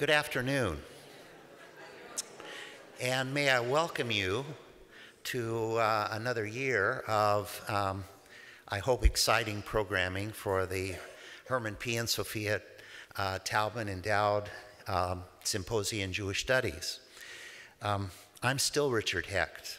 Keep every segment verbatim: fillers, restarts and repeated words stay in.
Good afternoon, and may I welcome you to uh, another year of, um, I hope, exciting programming for the Herman P. and Sophia uh, Taubman Endowed um, Symposium in Jewish Studies. Um, I'm still Richard Hecht.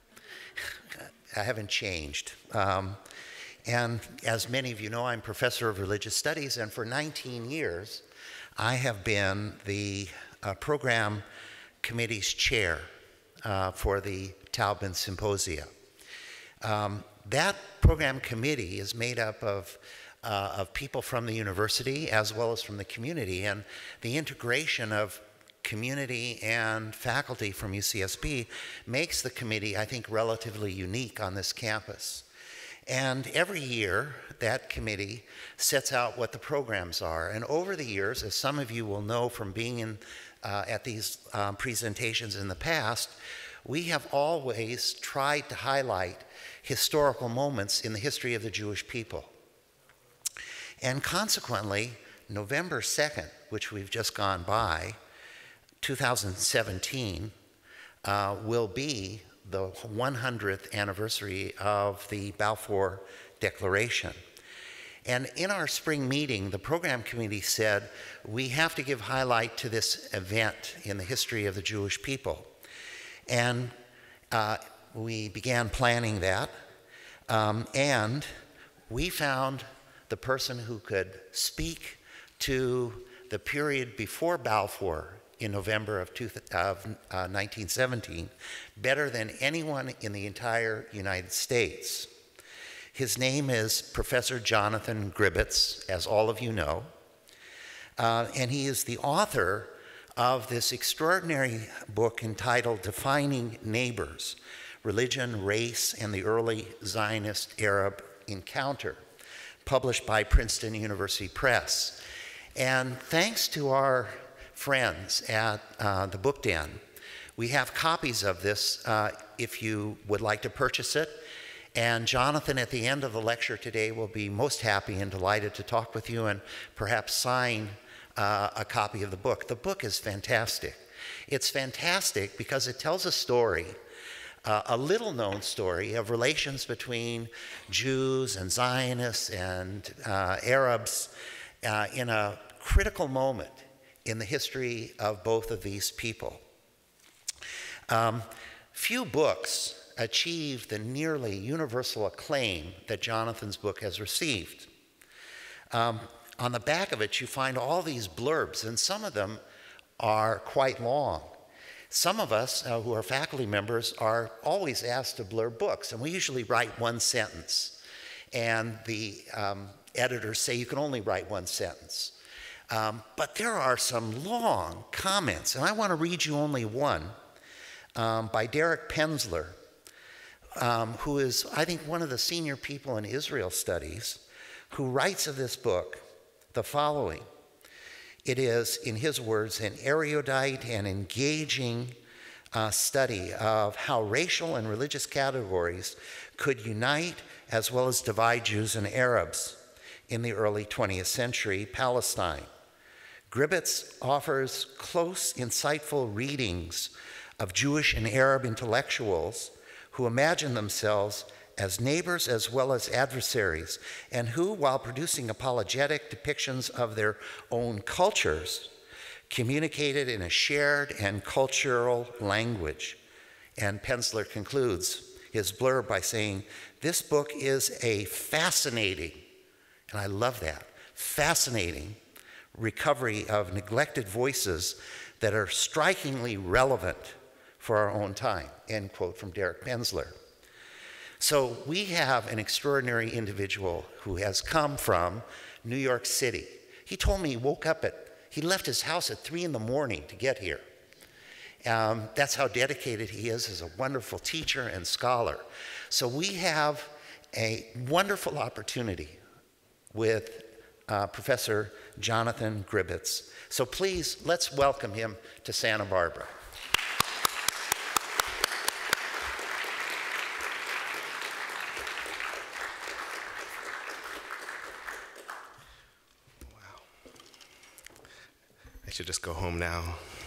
I haven't changed. Um, and as many of you know, I'm professor of religious studies, and for nineteen years, I have been the uh, program committee's chair uh, for the Taubman Symposia. Um, that program committee is made up of, uh, of people from the university as well as from the community, and the integration of community and faculty from U C S B makes the committee, I think, relatively unique on this campus. And every year, that committee sets out what the programs are. And over the years, as some of you will know from being in, uh, at these um, presentations in the past, we have always tried to highlight historical moments in the history of the Jewish people. And consequently, November second, which we've just gone by, two thousand seventeen, uh, will be the one hundredth anniversary of the Balfour Declaration. And in our spring meeting, the program committee said, we have to give highlight to this event in the history of the Jewish people. And uh, we began planning that, um, and we found the person who could speak to the period before Balfour in November of, two, of uh, nineteen seventeen, better than anyone in the entire United States. His name is Professor Jonathan Gribetz, as all of you know, uh, and he is the author of this extraordinary book entitled Defining Neighbors, Religion, Race, and the Early Zionist-Arab Encounter, published by Princeton University Press. And thanks to our friends at uh, the Book Den, we have copies of this uh, if you would like to purchase it. And Jonathan, at the end of the lecture today, will be most happy and delighted to talk with you and perhaps sign uh, a copy of the book. The book is fantastic. It's fantastic because it tells a story, uh, a little-known story of relations between Jews and Zionists and uh, Arabs uh, in a critical moment in the history of both of these people. Um, few books achieve the nearly universal acclaim that Jonathan's book has received. Um, on the back of it, you find all these blurbs, and some of them are quite long. Some of us uh, who are faculty members are always asked to blurb books, and we usually write one sentence. And the um, editors say you can only write one sentence. Um, but there are some long comments, and I want to read you only one um, by Derek Penzler, um, who is, I think, one of the senior people in Israel studies, who writes of this book the following. It is, in his words, an erudite and engaging uh, study of how racial and religious categories could unite as well as divide Jews and Arabs in the early twentieth century Palestine. Gribetz offers close, insightful readings of Jewish and Arab intellectuals who imagine themselves as neighbors as well as adversaries, and who, while producing apologetic depictions of their own cultures, communicated in a shared and cultural language. And Penzler concludes his blurb by saying, this book is a fascinating, and I love that, fascinating recovery of neglected voices that are strikingly relevant for our own time, end quote from Derek Penzler. So we have an extraordinary individual who has come from New York City. He told me he woke up at, he left his house at three in the morning to get here. Um, that's how dedicated he is as a wonderful teacher and scholar. So we have a wonderful opportunity with uh, Professor Jonathan Gribetz. So please, let's welcome him to Santa Barbara. should just go home now.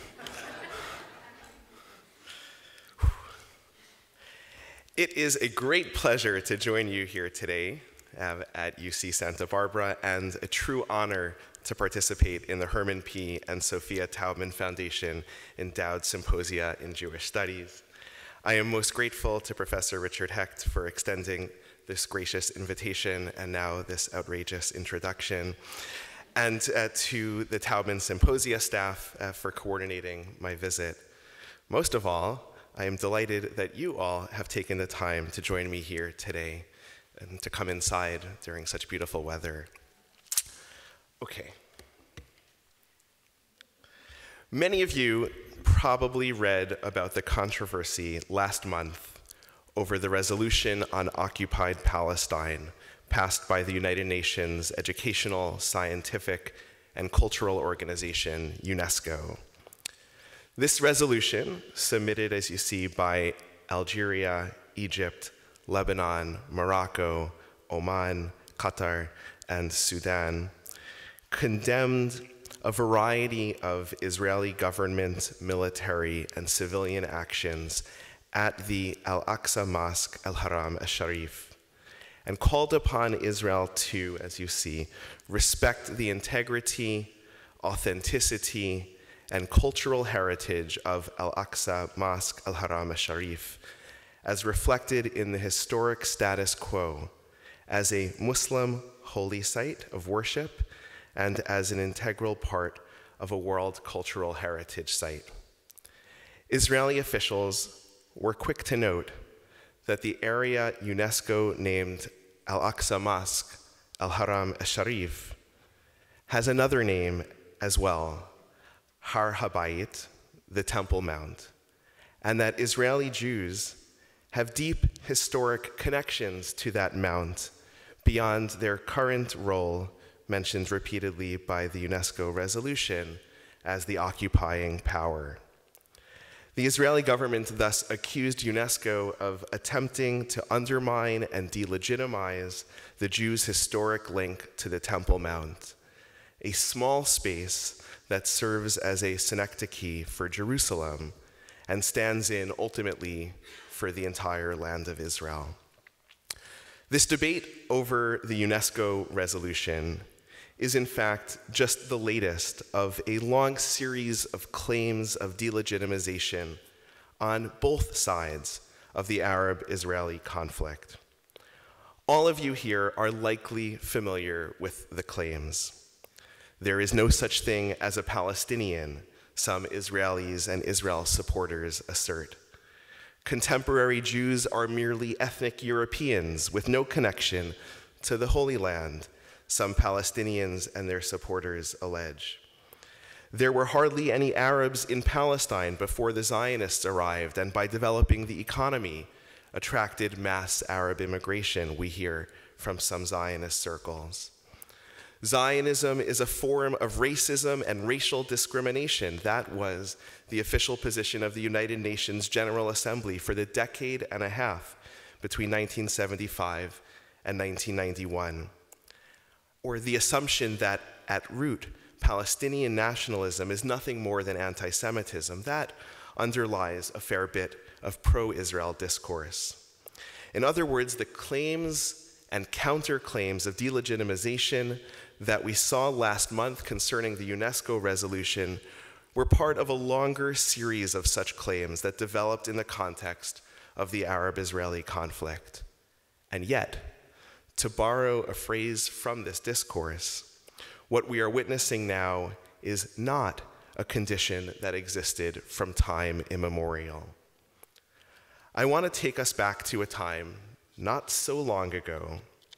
It is a great pleasure to join you here today uh, at U C Santa Barbara, and a true honor to participate in the Herman P. and Sophia Taubman Foundation Endowed Symposia in Jewish Studies. I am most grateful to Professor Richard Hecht for extending this gracious invitation and now this outrageous introduction, and uh, to the Taubman Symposia staff uh, for coordinating my visit. Most of all, I am delighted that you all have taken the time to join me here today and to come inside during such beautiful weather. Okay. Many of you probably read about the controversy last month over the resolution on occupied Palestine passed by the United Nations Educational, Scientific, and Cultural Organization, UNESCO. This resolution, submitted, as you see, by Algeria, Egypt, Lebanon, Morocco, Oman, Qatar, and Sudan, condemned a variety of Israeli government, military, and civilian actions at the Al-Aqsa Mosque Al-Haram Al-Sharif, and called upon Israel to, as you see, respect the integrity, authenticity, and cultural heritage of Al-Aqsa Mosque Al-Haram Al-Sharif, as reflected in the historic status quo as a Muslim holy site of worship and as an integral part of a World Cultural Heritage Site. Israeli officials were quick to note that the area UNESCO named Al-Aqsa Mosque Al-Haram Al-Sharif has another name as well, Har Habayit, the Temple Mount, and that Israeli Jews have deep historic connections to that mount beyond their current role, mentioned repeatedly by the UNESCO resolution, as the occupying power. The Israeli government thus accused UNESCO of attempting to undermine and delegitimize the Jews' historic link to the Temple Mount, a small space that serves as a synecdoche for Jerusalem and stands in, ultimately, for the entire land of Israel. This debate over the UNESCO resolution is, in fact, just the latest of a long series of claims of delegitimization on both sides of the Arab-Israeli conflict. All of you here are likely familiar with the claims. There is no such thing as a Palestinian, some Israelis and Israel supporters assert. Contemporary Jews are merely ethnic Europeans with no connection to the Holy Land, some Palestinians and their supporters allege. There were hardly any Arabs in Palestine before the Zionists arrived, and by developing the economy, attracted mass Arab immigration, we hear from some Zionist circles. Zionism is a form of racism and racial discrimination. That was the official position of the United Nations General Assembly for the decade and a half between nineteen seventy-five and nineteen ninety-one. Or the assumption that, at root, Palestinian nationalism is nothing more than anti-Semitism. That underlies a fair bit of pro-Israel discourse. In other words, the claims and counterclaims of delegitimization that we saw last month concerning the UNESCO resolution were part of a longer series of such claims that developed in the context of the Arab-Israeli conflict. And yet, to borrow a phrase from this discourse, what we are witnessing now is not a condition that existed from time immemorial. I want to take us back to a time not so long ago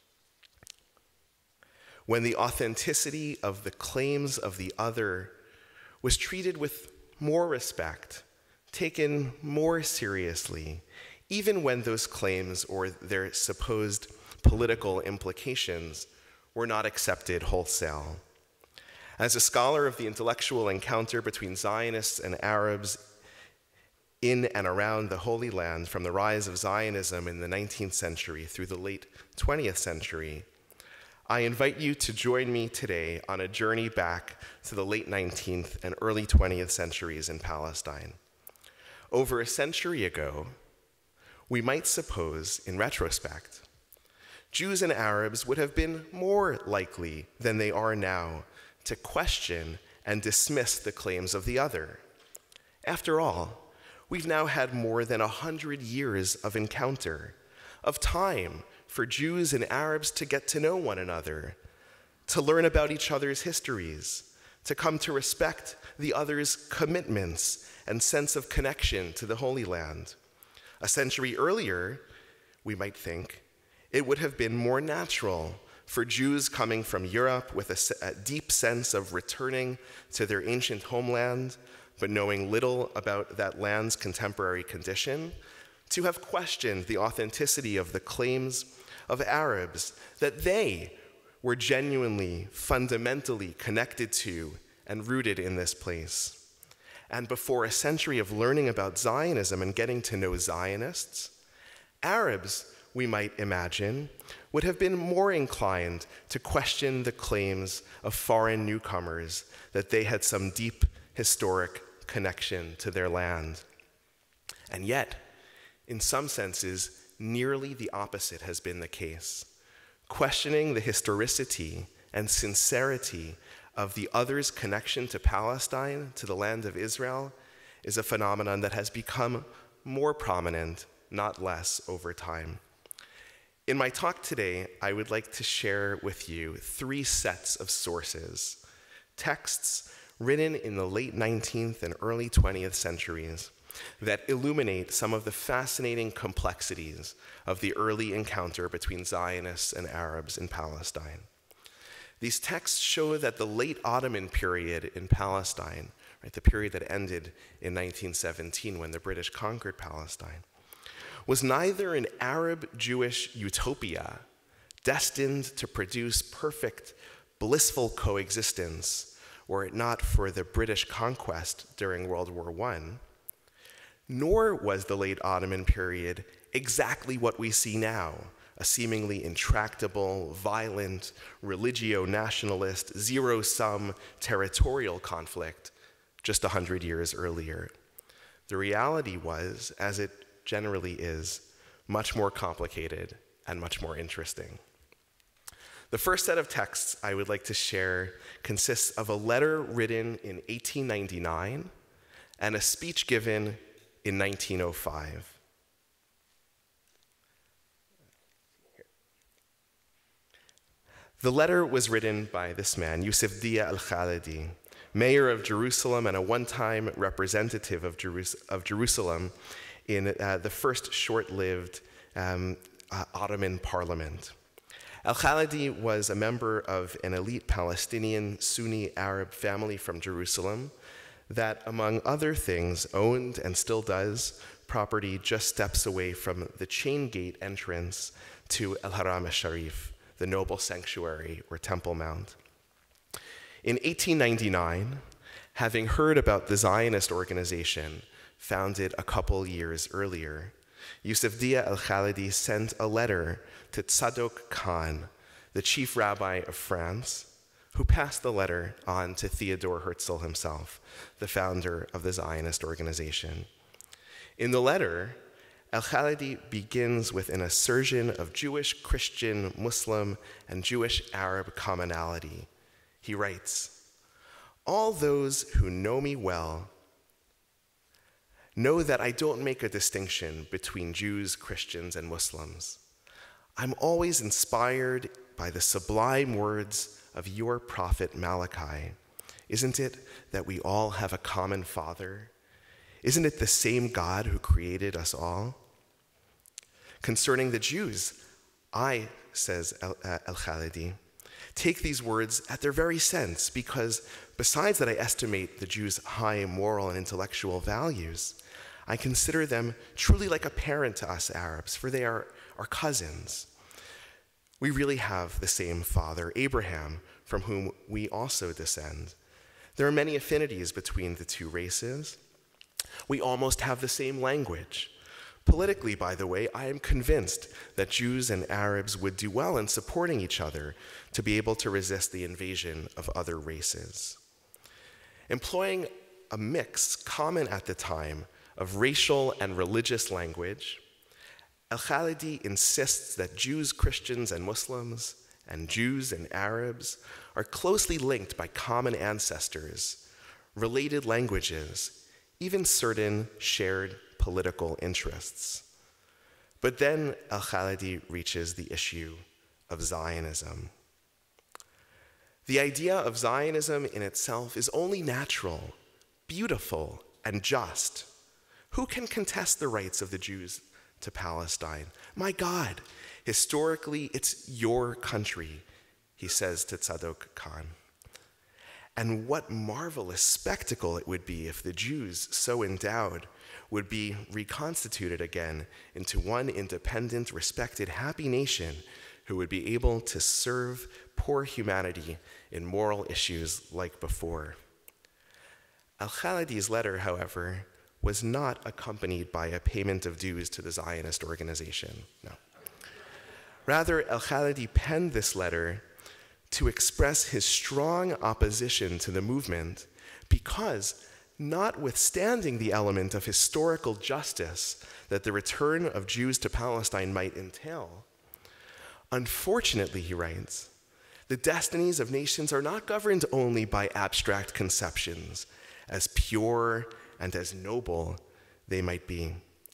when the authenticity of the claims of the other was treated with more respect, taken more seriously, even when those claims or their supposed political implications were not accepted wholesale. As a scholar of the intellectual encounter between Zionists and Arabs in and around the Holy Land from the rise of Zionism in the nineteenth century through the late twentieth century, I invite you to join me today on a journey back to the late nineteenth and early twentieth centuries in Palestine. Over a century ago, we might suppose, in retrospect, Jews and Arabs would have been more likely than they are now to question and dismiss the claims of the other. After all, we've now had more than a hundred years of encounter, of time for Jews and Arabs to get to know one another, to learn about each other's histories, to come to respect the other's commitments and sense of connection to the Holy Land. A century earlier, we might think, it would have been more natural for Jews coming from Europe with a, a deep sense of returning to their ancient homeland, but knowing little about that land's contemporary condition, to have questioned the authenticity of the claims of Arabs that they were genuinely, fundamentally connected to and rooted in this place. And before a century of learning about Zionism and getting to know Zionists, Arabs, we might imagine, would have been more inclined to question the claims of foreign newcomers that they had some deep historic connection to their land. And yet, in some senses, nearly the opposite has been the case. Questioning the historicity and sincerity of the other's connection to Palestine, to the land of Israel, is a phenomenon that has become more prominent, not less, over time. In my talk today, I would like to share with you three sets of sources, texts written in the late nineteenth and early twentieth centuries that illuminate some of the fascinating complexities of the early encounter between Zionists and Arabs in Palestine. These texts show that the late Ottoman period in Palestine, right, the period that ended in nineteen seventeen when the British conquered Palestine, was neither an Arab-Jewish utopia destined to produce perfect, blissful coexistence, were it not for the British conquest during World War One, nor was the late Ottoman period exactly what we see now, a seemingly intractable, violent, religio-nationalist, zero-sum territorial conflict just a hundred years earlier. The reality was, as it generally is, much more complicated and much more interesting. The first set of texts I would like to share consists of a letter written in eighteen ninety-nine and a speech given in nineteen oh five. The letter was written by this man, Yusuf Dia al-Khalidi, mayor of Jerusalem and a one-time representative of, Jerus- of Jerusalem in uh, the first short-lived um, uh, Ottoman parliament. Al-Khalidi was a member of an elite Palestinian Sunni Arab family from Jerusalem that, among other things, owned and still does property just steps away from the chain gate entrance to Al-Haram al-Sharif, the noble sanctuary or Temple Mount. In eighteen ninety-nine, having heard about the Zionist organization founded a couple years earlier, Yusuf Dia al-Khalidi sent a letter to Tzadok Khan, the chief rabbi of France, who passed the letter on to Theodor Herzl himself, the founder of the Zionist organization. In the letter, al-Khalidi begins with an assertion of Jewish, Christian, Muslim, and Jewish Arab commonality. He writes, "All those who know me well know that I don't make a distinction between Jews, Christians, and Muslims. I'm always inspired by the sublime words of your prophet Malachi. Isn't it that we all have a common Father? Isn't it the same God who created us all? Concerning the Jews, I, says al-Khalidi, take these words at their very sense, because besides that I estimate the Jews' high moral and intellectual values, I consider them truly like a parent to us Arabs, for they are our cousins. We really have the same father, Abraham, from whom we also descend. There are many affinities between the two races. We almost have the same language. Politically, by the way, I am convinced that Jews and Arabs would do well in supporting each other to be able to resist the invasion of other races. Employing a mix common at the time of racial and religious language, Al-Khalidi insists that Jews, Christians, and Muslims, and Jews and Arabs are closely linked by common ancestors, related languages, even certain shared political interests. But then Al-Khalidi reaches the issue of Zionism. The idea of Zionism in itself is only natural, beautiful, and just. Who can contest the rights of the Jews to Palestine? My God, historically, it's your country, he says to Tzadok Khan. And what marvelous spectacle it would be if the Jews, so endowed, would be reconstituted again into one independent, respected, happy nation who would be able to serve poor humanity in moral issues like before. Al-Khalidi's letter, however, was not accompanied by a payment of dues to the Zionist organization. No. Rather, Al-Khalidi penned this letter to express his strong opposition to the movement because, notwithstanding the element of historical justice that the return of Jews to Palestine might entail, unfortunately, he writes, the destinies of nations are not governed only by abstract conceptions, as pure and as noble they might be.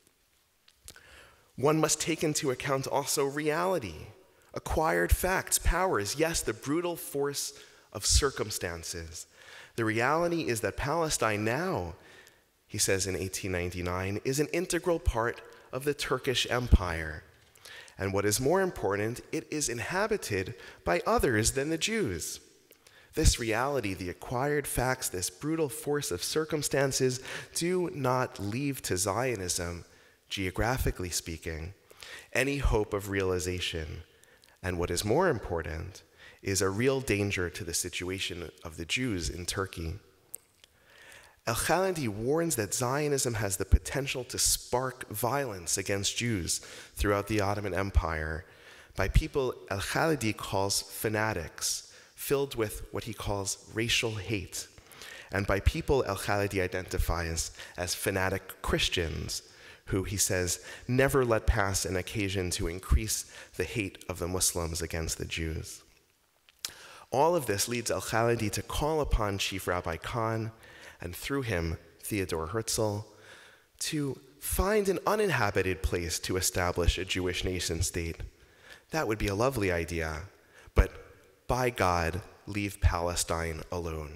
One must take into account also reality, acquired facts, powers, yes, the brutal force of circumstances. The reality is that Palestine now, he says in eighteen ninety-nine, is an integral part of the Turkish Empire. And what is more important, it is inhabited by others than the Jews. This reality, the acquired facts, this brutal force of circumstances do not leave to Zionism, geographically speaking, any hope of realization. And what is more important is a real danger to the situation of the Jews in Turkey. Al-Khalidi warns that Zionism has the potential to spark violence against Jews throughout the Ottoman Empire by people Al-Khalidi calls fanatics, filled with what he calls racial hate, and by people Al-Khalidi identifies as fanatic Christians, who, he says, never let pass an occasion to increase the hate of the Muslims against the Jews. All of this leads Al-Khalidi to call upon Chief Rabbi Khan, and through him, Theodor Herzl, to find an uninhabited place to establish a Jewish nation state. That would be a lovely idea, but by God, leave Palestine alone.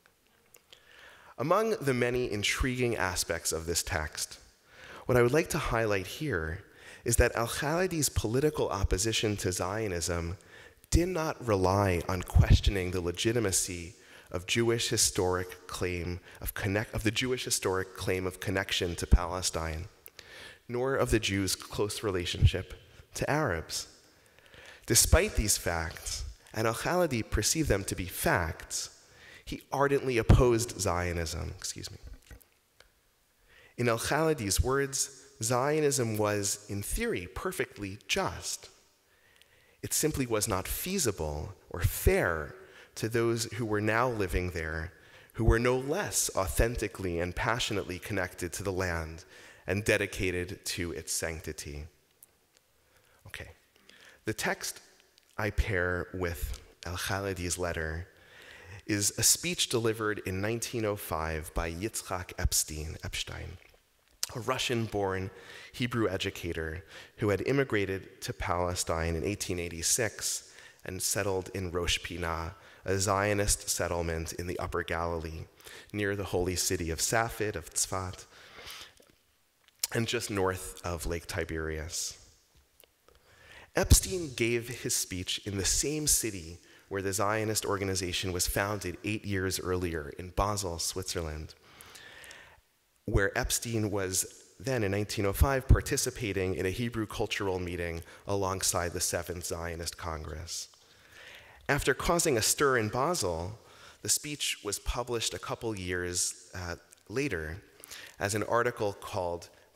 Among the many intriguing aspects of this text, what I would like to highlight here is that Al-Khalidi's political opposition to Zionism did not rely on questioning the legitimacy of Jewish historic claim of connect of the Jewish historic claim of connection to Palestine, nor of the Jews' close relationship to Arabs. Despite these facts, and Al-Khalidi perceived them to be facts, he ardently opposed Zionism. Excuse me. In Al-Khalidi's words, Zionism was, in theory, perfectly just. It simply was not feasible or fair to those who were now living there, who were no less authentically and passionately connected to the land and dedicated to its sanctity. Okay, the text I pair with Al-Khalidi's letter is a speech delivered in nineteen oh five by Yitzhak Epstein, Epstein, a Russian-born Hebrew educator who had immigrated to Palestine in eighteen eighty-six and settled in Rosh Pinah, a Zionist settlement in the Upper Galilee, near the holy city of Safed, of Tzfat, and just north of Lake Tiberias. Epstein gave his speech in the same city where the Zionist organization was founded eight years earlier, in Basel, Switzerland, where Epstein was then, in nineteen oh five, participating in a Hebrew cultural meeting alongside the Seventh Zionist Congress. After causing a stir in Basel, the speech was published a couple years uh, later as an article called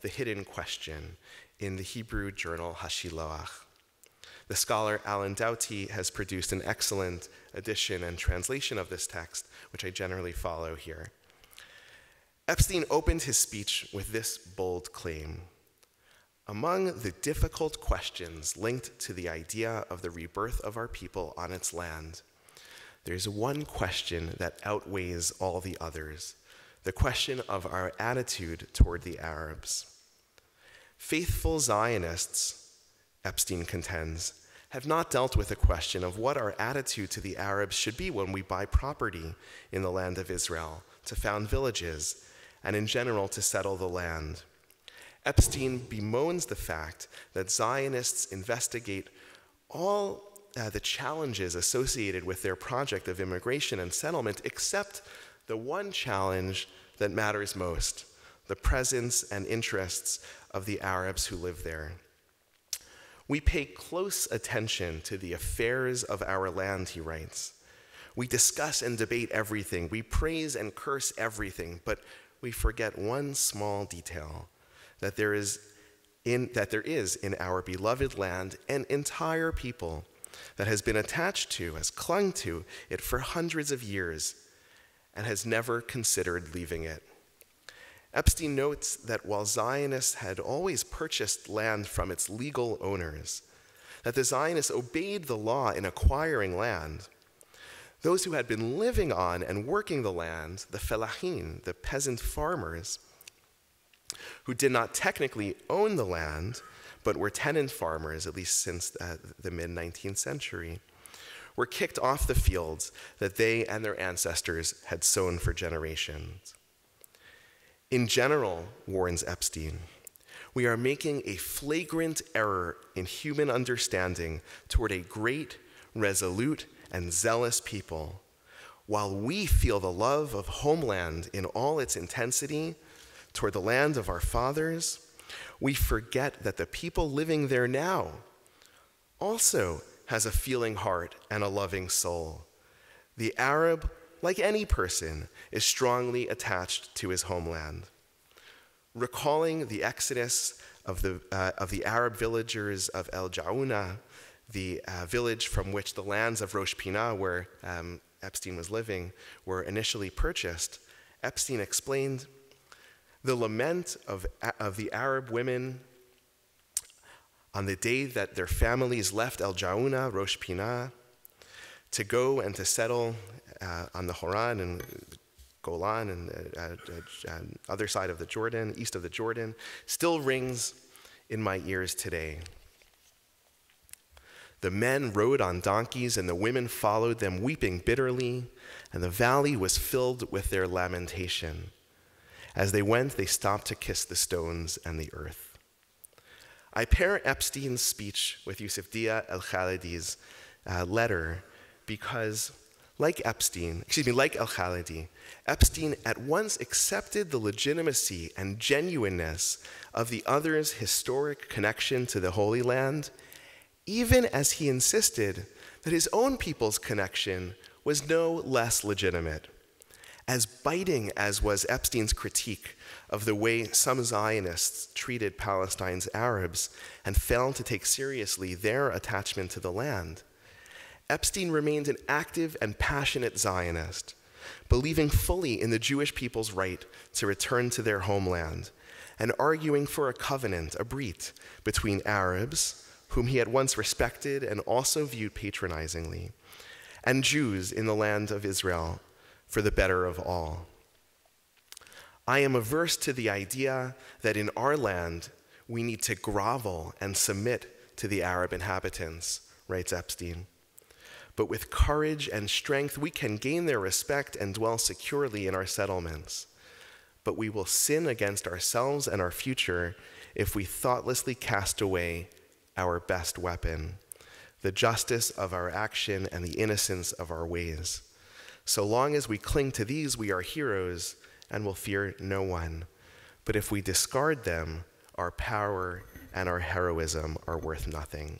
the hidden question in the Hebrew journal Hashiloach. The scholar Alan Doughty has produced an excellent edition and translation of this text, which I generally follow here. Epstein opened his speech with this bold claim: among the difficult questions linked to the idea of the rebirth of our people on its land, there's one question that outweighs all the others, the question of our attitude toward the Arabs. Faithful Zionists, Epstein contends, have not dealt with the question of what our attitude to the Arabs should be when we buy property in the land of Israel, to found villages, and in general to settle the land. Epstein bemoans the fact that Zionists investigate all uh, the challenges associated with their project of immigration and settlement, except the one challenge that matters most: the presence and interests of the Arabs who live there. We pay close attention to the affairs of our land, he writes. We discuss and debate everything. We praise and curse everything, but we forget one small detail, that there is in, that there is in our beloved land an entire people that has been attached to, has clung to it for hundreds of years, and has never considered leaving it. Epstein notes that while Zionists had always purchased land from its legal owners, that the Zionists obeyed the law in acquiring land, those who had been living on and working the land, the felahim, the peasant farmers, who did not technically own the land, but were tenant farmers, at least since uh, the mid-nineteenth century, were kicked off the fields that they and their ancestors had sown for generations. In general, warns Epstein, we are making a flagrant error in human understanding toward a great, resolute, and zealous people. While we feel the love of homeland in all its intensity toward the land of our fathers, we forget that the people living there now also has a feeling heart and a loving soul. The Arab, like any person, is strongly attached to his homeland. Recalling the exodus of the, uh, of the Arab villagers of El Jaouna, the uh, village from which the lands of Rosh Pinah, where um, Epstein was living, were initially purchased, Epstein explained, the lament of, of the Arab women on the day that their families left El Jaouna, Rosh Pinah, to go and to settle uh, on the Horan and Golan and uh, uh, uh, other side of the Jordan, east of the Jordan, still rings in my ears today. The men rode on donkeys and the women followed them, weeping bitterly, and the valley was filled with their lamentation. As they went, they stopped to kiss the stones and the earth. I pair Epstein's speech with Yousef el-Khalidi's uh, letter because, like Epstein, excuse me, like el-Khalidi, Epstein at once accepted the legitimacy and genuineness of the other's historic connection to the Holy Land, even as he insisted that his own people's connection was no less legitimate. As biting as was Epstein's critique of the way some Zionists treated Palestine's Arabs and failed to take seriously their attachment to the land, Epstein remained an active and passionate Zionist, believing fully in the Jewish people's right to return to their homeland and arguing for a covenant, a brit, between Arabs, whom he had once respected and also viewed patronizingly, and Jews in the land of Israel, for the better of all. I am averse to the idea that in our land we need to grovel and submit to the Arab inhabitants, writes Epstein. But with courage and strength we can gain their respect and dwell securely in our settlements. But we will sin against ourselves and our future if we thoughtlessly cast away our best weapon, the justice of our action and the innocence of our ways. So long as we cling to these, we are heroes and will fear no one. But if we discard them, our power and our heroism are worth nothing.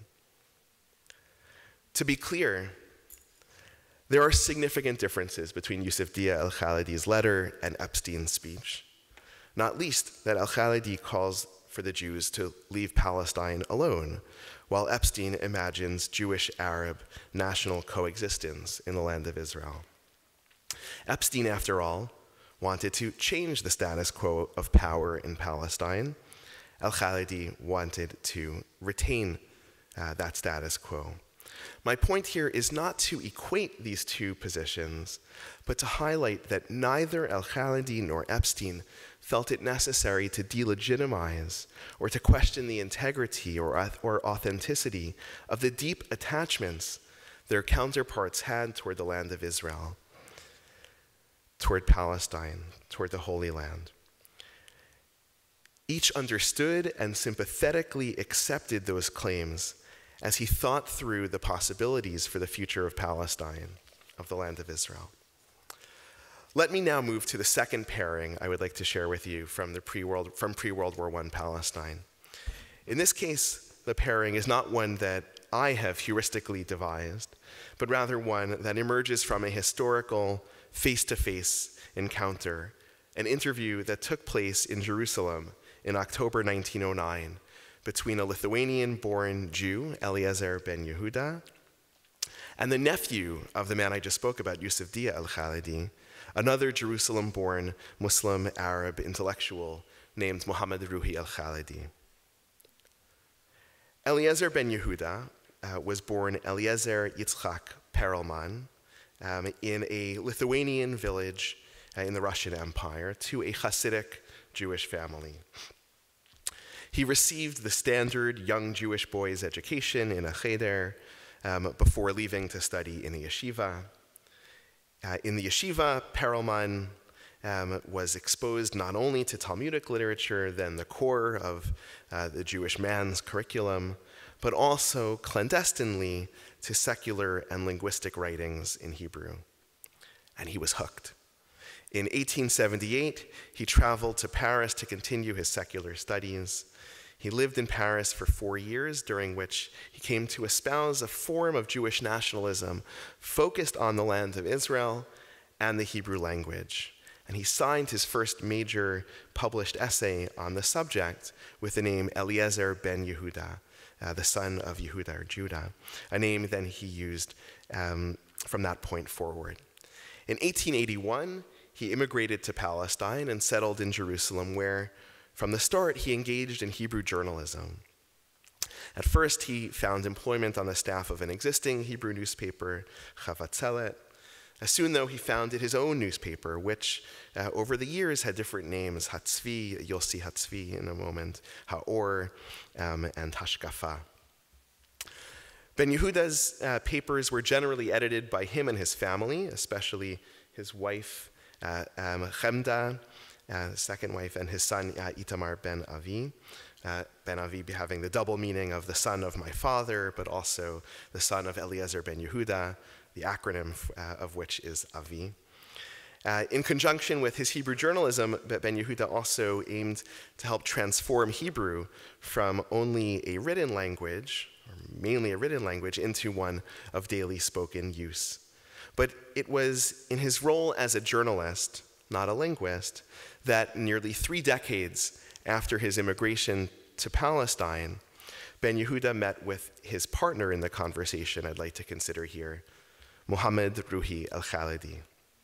To be clear, there are significant differences between Yousef el-Khalidi's letter and Epstein's speech, not least that el-Khalidi calls for the Jews to leave Palestine alone, while Epstein imagines Jewish-Arab national coexistence in the land of Israel. Epstein, after all, wanted to change the status quo of power in Palestine. Al-Khalidi wanted to retain uh, that status quo. My point here is not to equate these two positions, but to highlight that neither Al-Khalidi nor Epstein felt it necessary to delegitimize or to question the integrity or, or authenticity of the deep attachments their counterparts had toward the land of Israel, toward Palestine, toward the Holy Land. Each understood and sympathetically accepted those claims as he thought through the possibilities for the future of Palestine, of the land of Israel. Let me now move to the second pairing I would like to share with you from the pre-World, from pre-World War One Palestine. In this case, the pairing is not one that I have heuristically devised, but rather one that emerges from a historical face-to-face encounter, an interview that took place in Jerusalem in October nineteen oh nine between a Lithuanian-born Jew, Eliezer ben Yehuda, and the nephew of the man I just spoke about, Yusuf Dia al-Khalidi, another Jerusalem-born Muslim Arab intellectual named Muhammad Ruhi al-Khalidi. Eliezer ben Yehuda uh, was born Eliezer Yitzchak Perelman um, in a Lithuanian village uh, in the Russian Empire to a Hasidic Jewish family. He received the standard young Jewish boy's education in a cheder um, before leaving to study in a yeshiva. Uh, in the yeshiva, Perelman um, was exposed not only to Talmudic literature, then the core of uh, the Jewish man's curriculum, but also clandestinely to secular and linguistic writings in Hebrew. And he was hooked. In eighteen seventy-eight, he traveled to Paris to continue his secular studies. He lived in Paris for four years, during which he came to espouse a form of Jewish nationalism focused on the land of Israel and the Hebrew language. And he signed his first major published essay on the subject with the name Eliezer ben Yehuda, uh, the son of Yehuda or Judah, a name then he used um, from that point forward. In eighteen eighty-one, he immigrated to Palestine and settled in Jerusalem, where from the start, he engaged in Hebrew journalism. At first, he found employment on the staff of an existing Hebrew newspaper, Chavatzelet. Soon, though, he founded his own newspaper, which uh, over the years had different names, Hatzvi, you'll see Hatzvi in a moment, Ha'or, um, and Hashkafa. Ben Yehuda's uh, papers were generally edited by him and his family, especially his wife, uh, um, Chemda, Uh, second wife, and his son uh, Itamar ben Avi. Uh, ben Avi having the double meaning of the son of my father, but also the son of Eliezer ben Yehuda, the acronym uh, of which is Avi. Uh, in conjunction with his Hebrew journalism, Ben Yehuda also aimed to help transform Hebrew from only a written language, or mainly a written language, into one of daily spoken use. But it was in his role as a journalist, not a linguist, that nearly three decades after his immigration to Palestine, Ben Yehuda met with his partner in the conversation I'd like to consider here, Muhammad Ruhi al-Khalidi.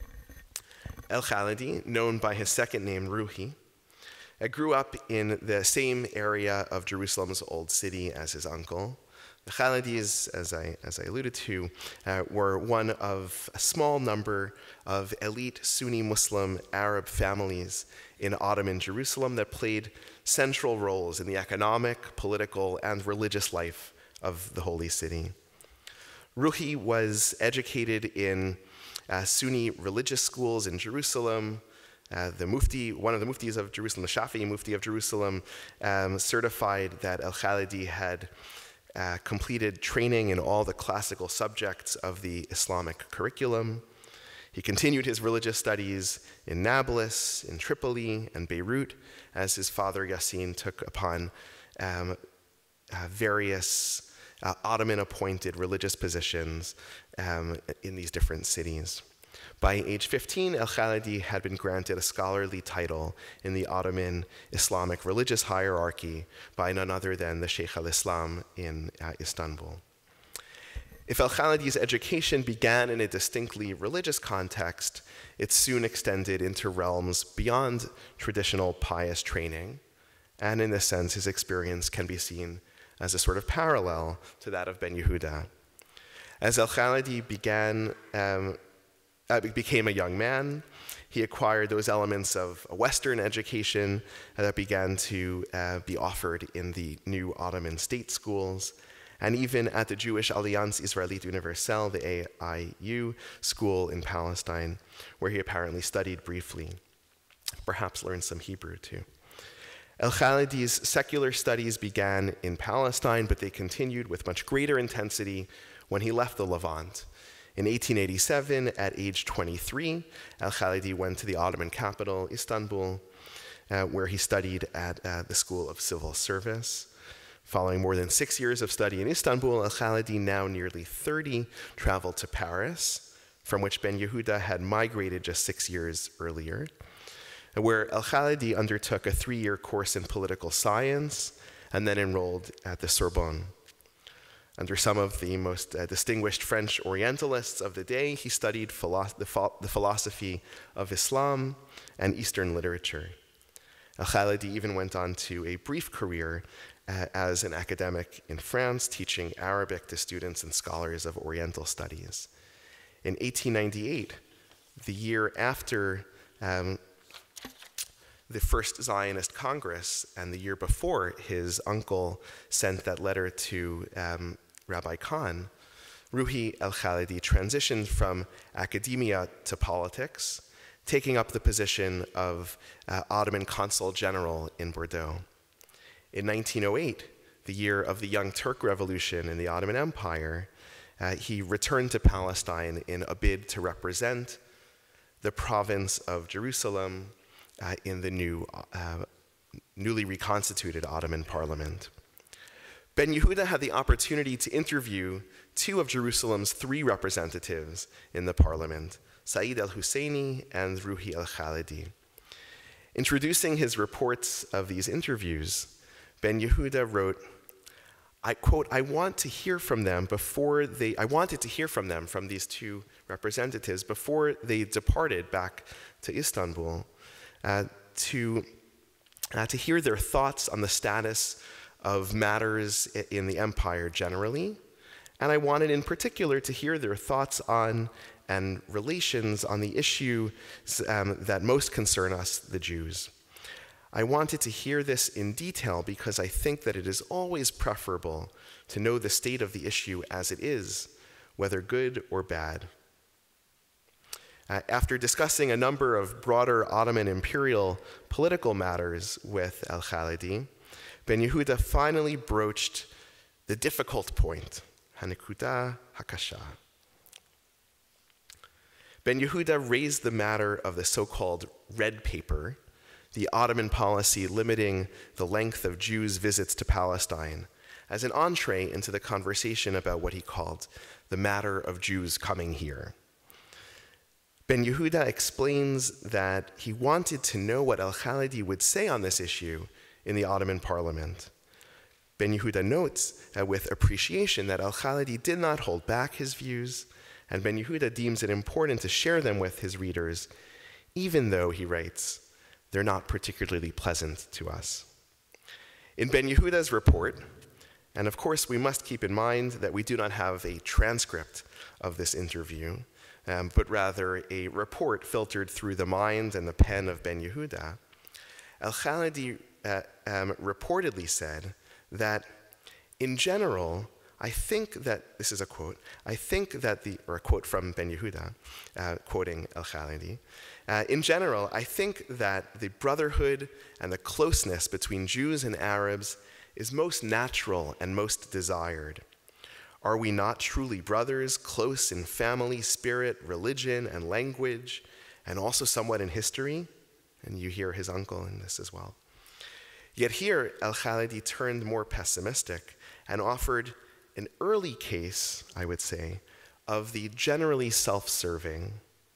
Al-Khalidi, known by his second name, Ruhi, grew up in the same area of Jerusalem's old city as his uncle. The Khalidis, as I, as I alluded to, uh, were one of a small number of elite Sunni Muslim Arab families in Ottoman Jerusalem that played central roles in the economic, political, and religious life of the Holy City. Ruhi was educated in uh, Sunni religious schools in Jerusalem. Uh, the Mufti, one of the Muftis of Jerusalem, the Shafi'i Mufti of Jerusalem, um, certified that Al-Khalidi had Uh, completed training in all the classical subjects of the Islamic curriculum. He continued his religious studies in Nablus, in Tripoli, and Beirut, as his father Yassin took upon um, uh, various uh, Ottoman-appointed religious positions um, in these different cities. By age fifteen, al-Khalidi had been granted a scholarly title in the Ottoman Islamic religious hierarchy by none other than the Sheikh al-Islam in uh, Istanbul. If al-Khalidi's education began in a distinctly religious context, it soon extended into realms beyond traditional pious training, and in this sense, his experience can be seen as a sort of parallel to that of Ben Yehuda. As al-Khalidi began um, Uh, became a young man, he acquired those elements of a Western education that began to uh, be offered in the new Ottoman state schools, and even at the Jewish Alliance Israelite Universelle, the A I U school in Palestine, where he apparently studied briefly, perhaps learned some Hebrew too. Al-Khalidi's secular studies began in Palestine, but they continued with much greater intensity when he left the Levant. In eighteen eighty-seven, at age twenty-three, al-Khalidi went to the Ottoman capital, Istanbul, uh, where he studied at uh, the School of Civil Service. Following more than six years of study in Istanbul, al-Khalidi, now nearly thirty, traveled to Paris, from which Ben Yehuda had migrated just six years earlier, where al-Khalidi undertook a three-year course in political science and then enrolled at the Sorbonne. Under some of the most uh, distinguished French Orientalists of the day, he studied philo the, ph the philosophy of Islam and Eastern literature. Al-Khalidi even went on to a brief career uh, as an academic in France, teaching Arabic to students and scholars of Oriental studies. In eighteen ninety-eight, the year after um, the first Zionist Congress, and the year before his uncle sent that letter to um, Rabbi Khan, Ruhi al-Khalidi transitioned from academia to politics, taking up the position of uh, Ottoman Consul General in Bordeaux. In nineteen oh eight, the year of the Young Turk Revolution in the Ottoman Empire, uh, he returned to Palestine in a bid to represent the province of Jerusalem Uh, in the new, uh, newly reconstituted Ottoman parliament. Ben Yehuda had the opportunity to interview two of Jerusalem's three representatives in the parliament, Said al-Husseini and Ruhi al-Khalidi. Introducing his reports of these interviews, Ben Yehuda wrote, I quote, I want to hear from them before they, I wanted to hear from them, from these two representatives, before they departed back to Istanbul, Uh, to, uh, to hear their thoughts on the status of matters in the empire generally, and I wanted in particular to hear their thoughts on and relations on the issue um, that most concern us, the Jews. I wanted to hear this in detail because I think that it is always preferable to know the state of the issue as it is, whether good or bad. Uh, after discussing a number of broader Ottoman imperial political matters with al-Khalidi, Ben Yehuda finally broached the difficult point, Hanekuta Hakasha. Ben Yehuda raised the matter of the so-called red paper, the Ottoman policy limiting the length of Jews' visits to Palestine, as an entree into the conversation about what he called the matter of Jews coming here. Ben Yehuda explains that he wanted to know what al-Khalidi would say on this issue in the Ottoman parliament. Ben Yehuda notes uh, with appreciation that al-Khalidi did not hold back his views, and Ben Yehuda deems it important to share them with his readers, even though, he writes, they're not particularly pleasant to us. In Ben Yehuda's report, and of course we must keep in mind that we do not have a transcript of this interview, Um, but rather a report filtered through the mind and the pen of Ben Yehuda, al-Khalidi uh, um, reportedly said that, in general, I think that, this is a quote, I think that the, or a quote from Ben Yehuda, uh, quoting al-Khalidi, uh, in general, I think that the brotherhood and the closeness between Jews and Arabs is most natural and most desired. Are we not truly brothers, close in family, spirit, religion, and language, and also somewhat in history? And you hear his uncle in this as well. Yet here, al-Khalidi turned more pessimistic and offered an early case, I would say, of the generally self-serving,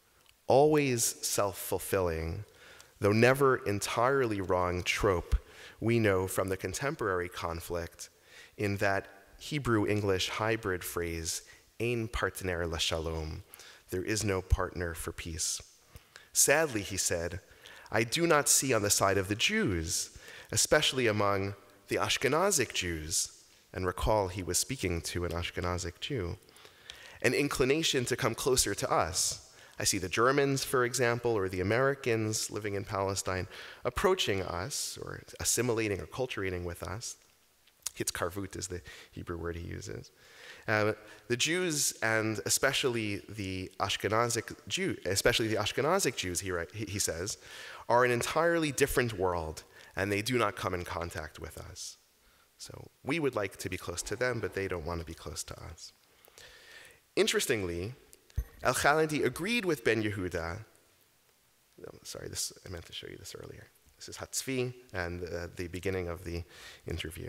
always self-fulfilling, though never entirely wrong trope we know from the contemporary conflict in that Hebrew-English hybrid phrase, ein partner l'shalom, there is no partner for peace. Sadly, he said, I do not see on the side of the Jews, especially among the Ashkenazic Jews, and recall he was speaking to an Ashkenazic Jew, an inclination to come closer to us. I see the Germans, for example, or the Americans living in Palestine approaching us, or assimilating or acculturating with us. Hitzkarvut is the Hebrew word he uses. Uh, the Jews, and especially the Ashkenazic Jew, especially the Ashkenazic Jews, he, write, he, he says, are an entirely different world, and they do not come in contact with us. So we would like to be close to them, but they don't want to be close to us. Interestingly, Al-Khalidi agreed with Ben Yehuda. No, sorry, this, I meant to show you this earlier. This is Hatzvi and uh, the beginning of the interview.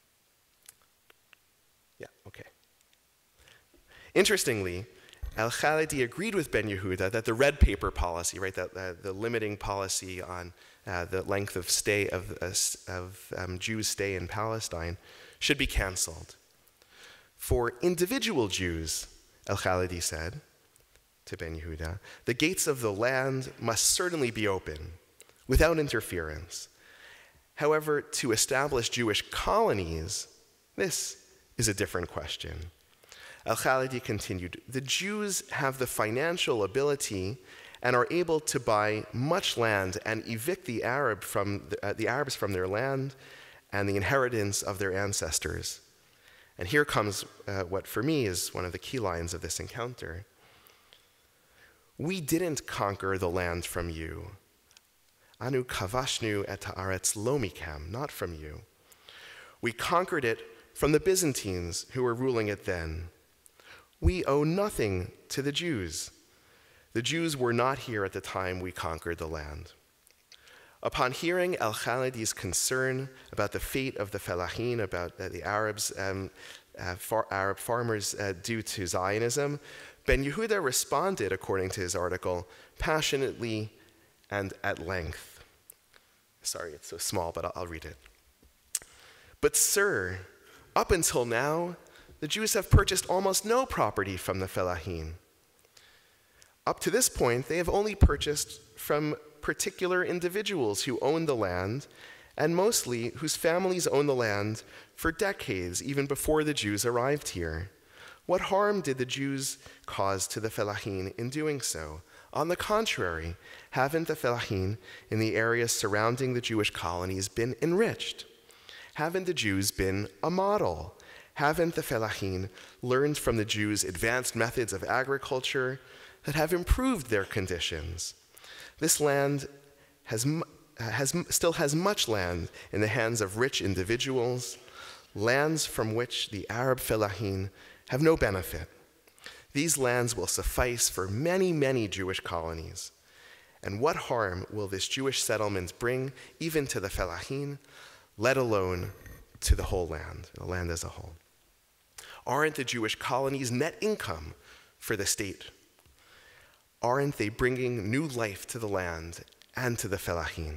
Yeah, okay. Interestingly, Al-Khalidi agreed with Ben Yehuda that the red paper policy, right, that uh, the limiting policy on uh, the length of stay of, uh, of um, Jews' stay in Palestine, should be canceled. For individual Jews, Al-Khalidi said to Ben Yehuda, the gates of the land must certainly be open, without interference. However, to establish Jewish colonies, this is a different question. Al-Khalidi continued, the Jews have the financial ability and are able to buy much land and evict the, Arab from the, uh, the Arabs from their land and the inheritance of their ancestors. And here comes uh, what for me is one of the key lines of this encounter. We didn't conquer the land from you. Anu kavashnu et haaretz lo mikem, not from you. We conquered it from the Byzantines who were ruling it then. We owe nothing to the Jews. The Jews were not here at the time we conquered the land. Upon hearing Al-Khalidi's concern about the fate of the Felahin, about uh, the Arabs, um, uh, far Arab farmers uh, due to Zionism, Ben Yehuda responded, according to his article, passionately and at length. Sorry, it's so small, but I'll, I'll read it. But sir, up until now, the Jews have purchased almost no property from the Felahin. Up to this point, they have only purchased from particular individuals who own the land, and mostly whose families own the land for decades, even before the Jews arrived here. What harm did the Jews cause to the Felahin in doing so? On the contrary, haven't the Felahin in the areas surrounding the Jewish colonies been enriched? Haven't the Jews been a model? Haven't the Felahin learned from the Jews advanced methods of agriculture that have improved their conditions? This land has, has, still has much land in the hands of rich individuals, lands from which the Arab Felahin have no benefit. These lands will suffice for many, many Jewish colonies. And what harm will this Jewish settlement bring even to the Felahin, let alone to the whole land, the land as a whole? Aren't the Jewish colonies net income for the state? Aren't they bringing new life to the land and to the Felahin?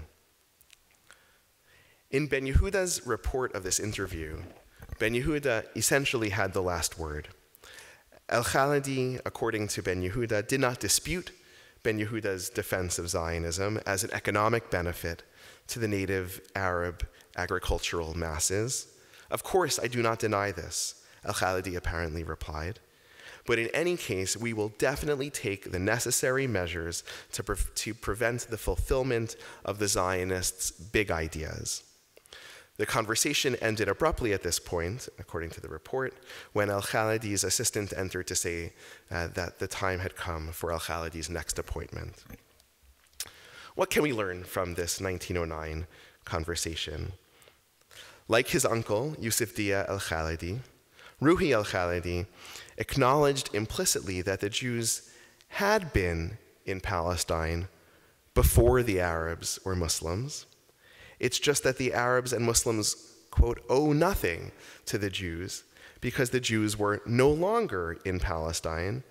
In Ben Yehuda's report of this interview, Ben Yehuda essentially had the last word. Al-Khalidi, according to Ben Yehuda, did not dispute Ben Yehuda's defense of Zionism as an economic benefit to the native Arab agricultural masses. Of course, I do not deny this, Al-Khalidi apparently replied. But in any case, we will definitely take the necessary measures to, pre to prevent the fulfillment of the Zionists' big ideas. The conversation ended abruptly at this point, according to the report, when Al-Khalidi's assistant entered to say uh, that the time had come for Al-Khalidi's next appointment. What can we learn from this nineteen oh nine conversation? Like his uncle, Yusuf Dia Al-Khalidi, Ruhi Al-Khalidi acknowledged implicitly that the Jews had been in Palestine before the Arabs or Muslims. It's just that the Arabs and Muslims, quote, owe nothing to the Jews because the Jews were no longer in Palestine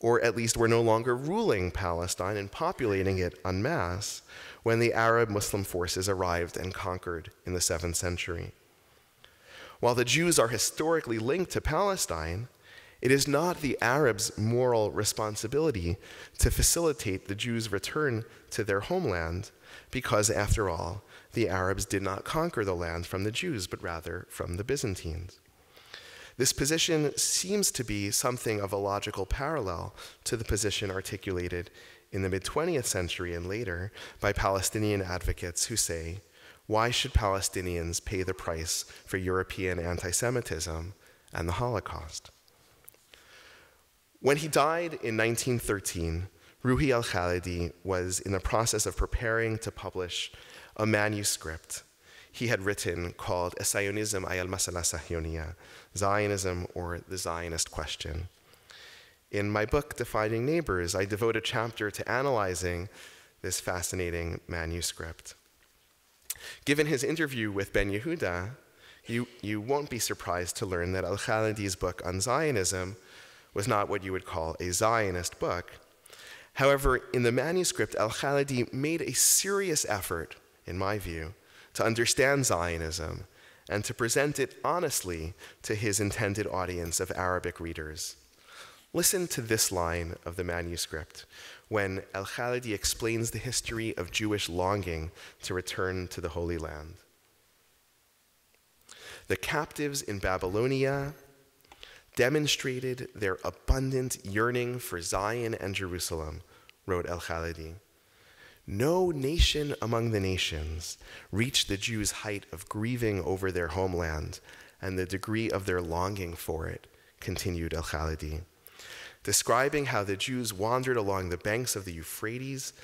or at least were no longer ruling Palestine and populating it en masse when the Arab Muslim forces arrived and conquered in the seventh century. While the Jews are historically linked to Palestine, it is not the Arabs' moral responsibility to facilitate the Jews' return to their homeland because, after all, the Arabs did not conquer the land from the Jews, but rather from the Byzantines. This position seems to be something of a logical parallel to the position articulated in the mid-twentieth century and later by Palestinian advocates who say, why should Palestinians pay the price for European anti-Semitism and the Holocaust? When he died in nineteen thirteen, Ruhi al-Khalidi was in the process of preparing to publish a manuscript he had written called Zionism ay al-Masala Sahyoniya, Zionism or the Zionist Question. In my book, Defining Neighbors, I devote a chapter to analyzing this fascinating manuscript. Given his interview with Ben Yehuda, you, you won't be surprised to learn that al-Khalidi's book on Zionism was not what you would call a Zionist book. However, in the manuscript, al-Khalidi made a serious effort, in my view, to understand Zionism and to present it honestly to his intended audience of Arabic readers. Listen to this line of the manuscript when al-Khalidi explains the history of Jewish longing to return to the Holy Land. The captives in Babylonia demonstrated their abundant yearning for Zion and Jerusalem, wrote al-Khalidi. No nation among the nations reached the Jews' height of grieving over their homeland and the degree of their longing for it, continued al-Khalidi, describing how the Jews wandered along the banks of the Euphrates,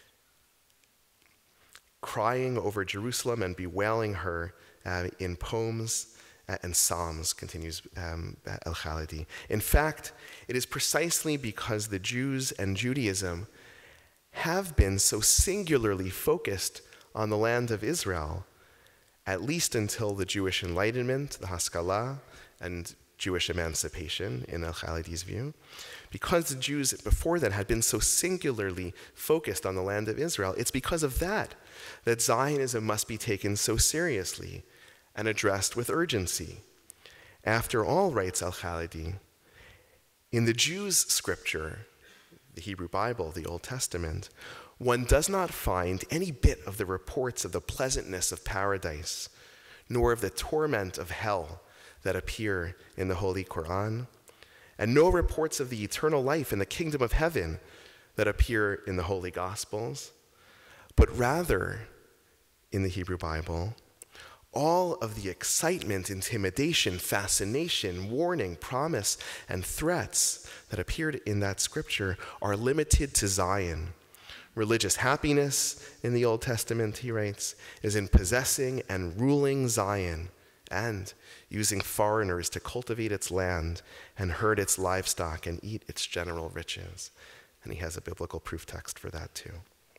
crying over Jerusalem and bewailing her uh, in poems and psalms, continues um, al-Khalidi. In fact, it is precisely because the Jews and Judaism have been so singularly focused on the land of Israel, at least until the Jewish Enlightenment, the Haskalah, and Jewish emancipation, in al-Khalidi's view, because the Jews before that had been so singularly focused on the land of Israel, it's because of that that Zionism must be taken so seriously and addressed with urgency. After all, writes al-Khalidi, in the Jews' scripture, the Hebrew Bible, the Old Testament, one does not find any bit of the reports of the pleasantness of paradise, nor of the torment of hell that appear in the Holy Quran, and no reports of the eternal life in the kingdom of heaven that appear in the Holy Gospels, but rather, in the Hebrew Bible, all of the excitement, intimidation, fascination, warning, promise, and threats that appeared in that scripture are limited to Zion. Religious happiness in the Old Testament, he writes, is in possessing and ruling Zion and using foreigners to cultivate its land and herd its livestock and eat its general riches. And he has a biblical proof text for that too.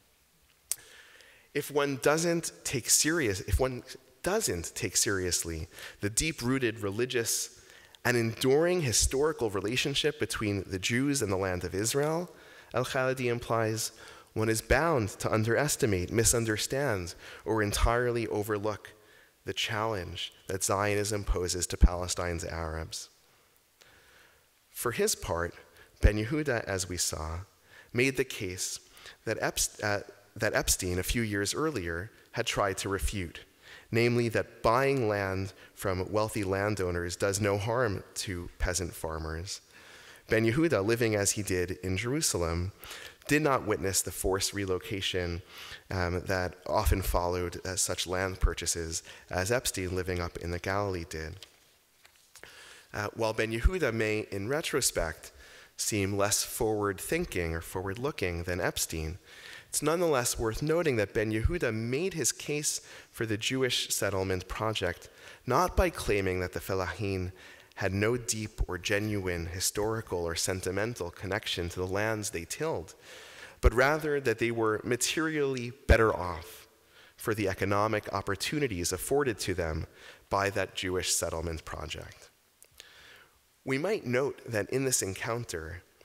If one doesn't take serious, if one doesn't take seriously the deep-rooted religious and enduring historical relationship between the Jews and the land of Israel, al-Khalidi implies, one is bound to underestimate, misunderstand, or entirely overlook the challenge that Zionism poses to Palestine's Arabs. For his part, Ben Yehuda, as we saw, made the case that, Epst- uh, that Epstein, a few years earlier, had tried to refute, namely that buying land from wealthy landowners does no harm to peasant farmers. Ben Yehuda, living as he did in Jerusalem, did not witness the forced relocation um, that often followed uh, such land purchases as Epstein, living up in the Galilee, did. Uh, while Ben Yehuda may, in retrospect, seem less forward-thinking or forward-looking than Epstein, it's nonetheless worth noting that Ben Yehuda made his case for the Jewish settlement project not by claiming that the Fellahin had no deep or genuine historical or sentimental connection to the lands they tilled, but rather that they were materially better off for the economic opportunities afforded to them by that Jewish settlement project. We might note that in this encounter,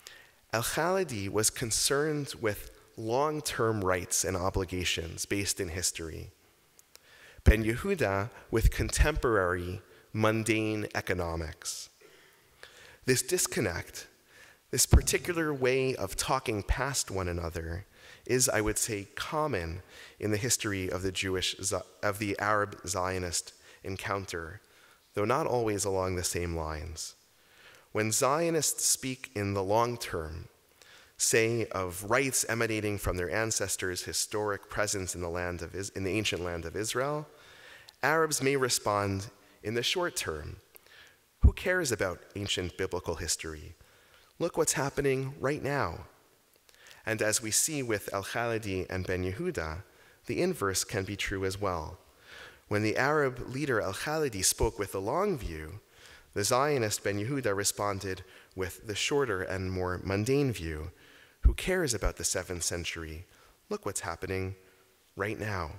Al-Khalidi was concerned with long-term rights and obligations based in history. Ben Yehuda with contemporary, mundane economics. This disconnect, this particular way of talking past one another, is, I would say, common in the history of the Jewish, of the Arab-Zionist encounter, though not always along the same lines. When Zionists speak in the long term, say of rights emanating from their ancestors' historic presence in the land of in the ancient land of Israel, Arabs may respond in the short term. Who cares about ancient biblical history? Look what's happening right now. And as we see with Al-Khalidi and Ben Yehuda, the inverse can be true as well. When the Arab leader Al-Khalidi spoke with the long view, the Zionist Ben Yehuda responded with the shorter and more mundane view. Who cares about the seventh century? Look what's happening right now.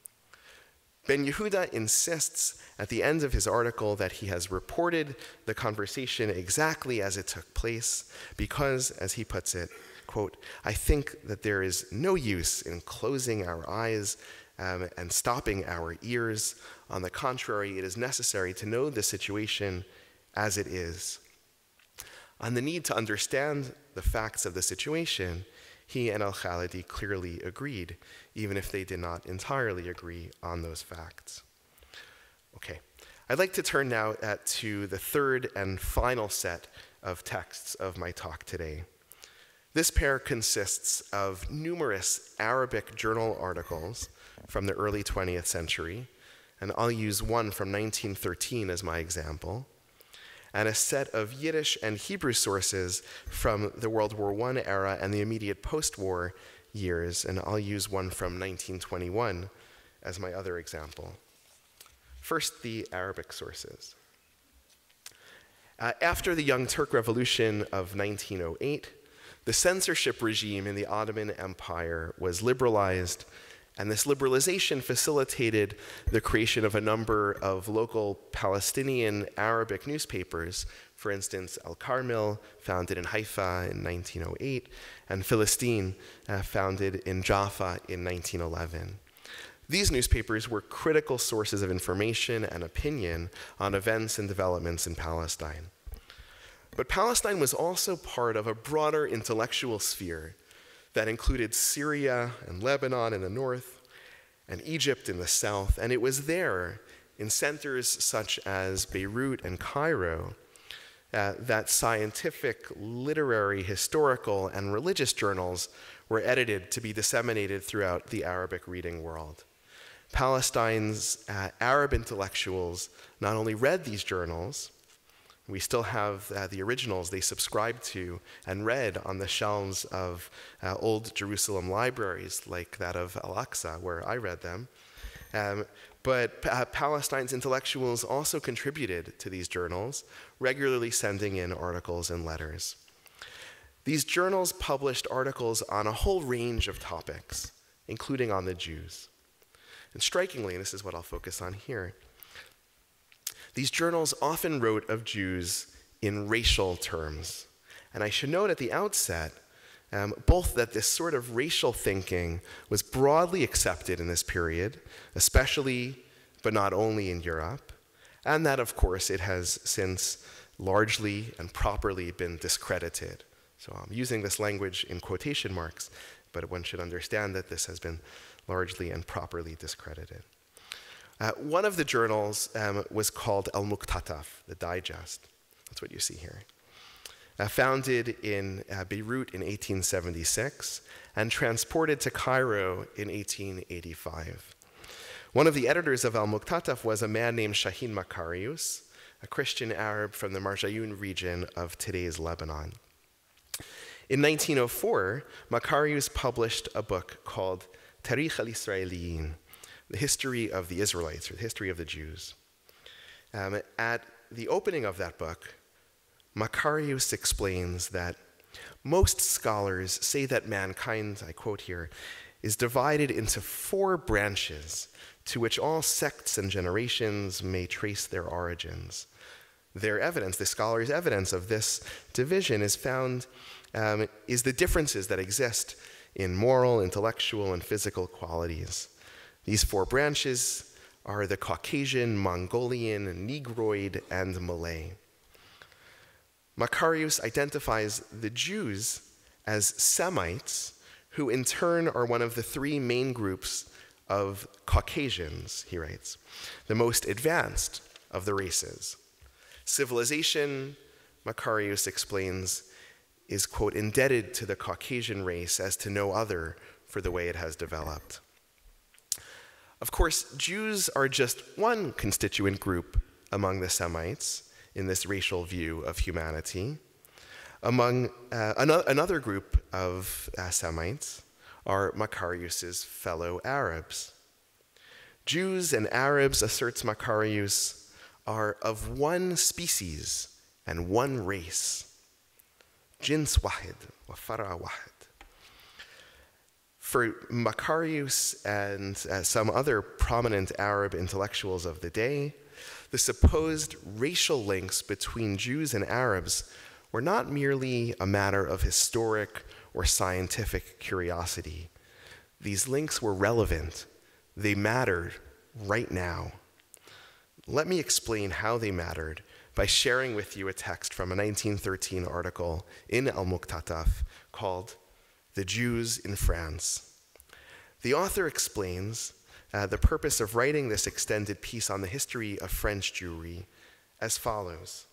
Ben Yehuda insists at the end of his article that he has reported the conversation exactly as it took place because, as he puts it, quote, I think that there is no use in closing our eyes um, and stopping our ears. On the contrary, it is necessary to know the situation as it is. On the need to understand the facts of the situation, he and Al-Khalidi clearly agreed, even if they did not entirely agree on those facts. Okay, I'd like to turn now at, to the third and final set of texts of my talk today. This pair consists of numerous Arabic journal articles from the early twentieth century, and I'll use one from nineteen thirteen as my example, and a set of Yiddish and Hebrew sources from the World War One era and the immediate post-war years, and I'll use one from nineteen twenty-one as my other example. First, the Arabic sources. Uh, after the Young Turk Revolution of nineteen oh eight, the censorship regime in the Ottoman Empire was liberalized, and this liberalization facilitated the creation of a number of local Palestinian Arabic newspapers, for instance, Al-Karmil, founded in Haifa in nineteen oh eight, and Philistine, uh, founded in Jaffa in nineteen eleven. These newspapers were critical sources of information and opinion on events and developments in Palestine. But Palestine was also part of a broader intellectual sphere that included Syria and Lebanon in the north, and Egypt in the south, and it was there, in centers such as Beirut and Cairo, uh, that scientific, literary, historical, and religious journals were edited to be disseminated throughout the Arabic reading world. Palestine's uh, Arab intellectuals not only read these journals, we still have uh, the originals they subscribed to and read on the shelves of uh, old Jerusalem libraries, like that of Al-Aqsa, where I read them. Um, but uh, Palestine's intellectuals also contributed to these journals, regularly sending in articles and letters. These journals published articles on a whole range of topics, including on the Jews. And strikingly, and this is what I'll focus on here, these journals often wrote of Jews in racial terms. And I should note at the outset, um, both that this sort of racial thinking was broadly accepted in this period, especially, but not only in Europe, and that, of course, it has since largely and properly been discredited. So I'm using this language in quotation marks, but one should understand that this has been largely and properly discredited. Uh, one of the journals um, was called Al-Muqtataf, the Digest. That's what you see here. Uh, founded in uh, Beirut in eighteen seventy-six and transported to Cairo in eighteen eighty-five. One of the editors of Al-Muqtataf was a man named Shahin Makarius, a Christian Arab from the Marjayoun region of today's Lebanon. In nineteen oh four, Makarius published a book called Tarikh al-Israeliyin, the history of the Israelites, or the history of the Jews. Um, at the opening of that book, Makarius explains that most scholars say that mankind, I quote here, is divided into four branches to which all sects and generations may trace their origins. their evidence, the scholars' evidence of this division is found, um, is the differences that exist in moral, intellectual, and physical qualities. These four branches are the Caucasian, Mongolian, Negroid, and Malay. Macarius identifies the Jews as Semites, who in turn are one of the three main groups of Caucasians, he writes, the most advanced of the races. Civilization, Macarius explains, is, quote, indebted to the Caucasian race as to no other for the way it has developed. Of course, Jews are just one constituent group among the Semites in this racial view of humanity. Among uh, another, another group of uh, Semites are Macarius's fellow Arabs. Jews and Arabs, asserts Macarius, are of one species and one race. Jins wahid, wa fara wahid. For Macarius and uh, some other prominent Arab intellectuals of the day, the supposed racial links between Jews and Arabs were not merely a matter of historic or scientific curiosity. These links were relevant. They mattered right now. Let me explain how they mattered by sharing with you a text from a nineteen thirteen article in Al-Muqtataf called "The Jews in France." The author explains uh, the purpose of writing this extended piece on the history of French Jewry as follows.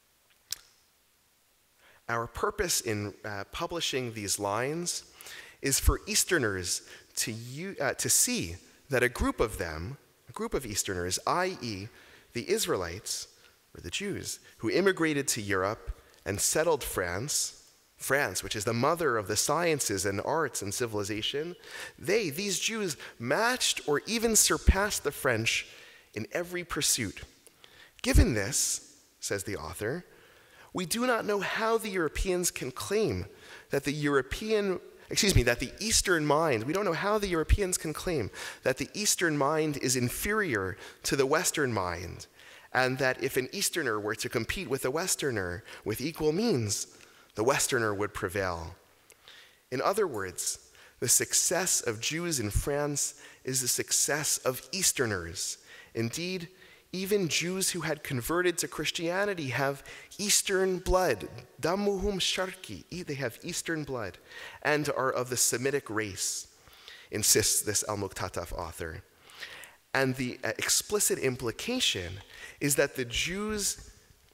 Our purpose in uh, publishing these lines is for Easterners to, u- uh, to see that a group of them, a group of Easterners, that is the Israelites, or the Jews, who immigrated to Europe and settled France, France, which is the mother of the sciences and arts and civilization, they, these Jews, matched or even surpassed the French in every pursuit. Given this, says the author, we do not know how the Europeans can claim that the European, excuse me, that the Eastern mind, we don't know how the Europeans can claim that the Eastern mind is inferior to the Western mind, and that if an Easterner were to compete with a Westerner with equal means, the Westerner would prevail. In other words, the success of Jews in France is the success of Easterners. Indeed, even Jews who had converted to Christianity have Eastern blood, damuhum sharki, they have Eastern blood, and are of the Semitic race, insists this Al-Muqtataf author. And the explicit implication is that the Jews,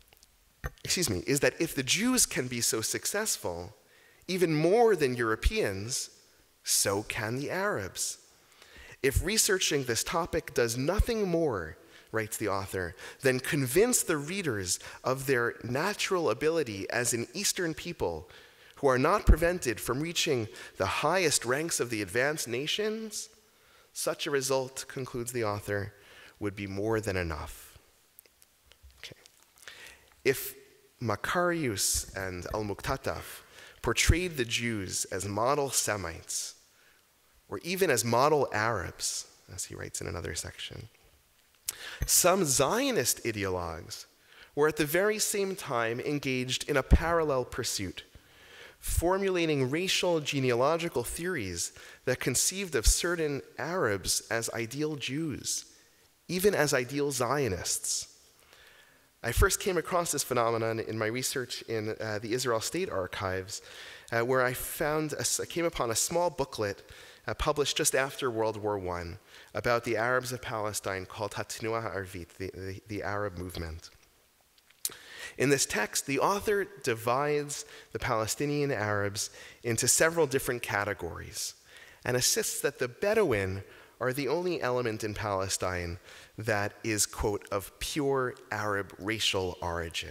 excuse me, is that if the Jews can be so successful, even more than Europeans, so can the Arabs. If researching this topic does nothing more, writes the author, than convince the readers of their natural ability as an Eastern people who are not prevented from reaching the highest ranks of the advanced nations, such a result, concludes the author, would be more than enough. Okay. If Macarius and Al-Muqtataf portrayed the Jews as model Semites, or even as model Arabs, as he writes in another section, some Zionist ideologues were at the very same time engaged in a parallel pursuit, formulating racial genealogical theories that conceived of certain Arabs as ideal Jews, even as ideal Zionists. I first came across this phenomenon in my research in uh, the Israel State Archives, uh, where I found a, I came upon a small booklet uh, published just after World War One about the Arabs of Palestine called Hatnuah Ha'arvit, the, the, the Arab movement. In this text, the author divides the Palestinian Arabs into several different categories and insists that the Bedouin are the only element in Palestine that is, quote, of pure Arab racial origin.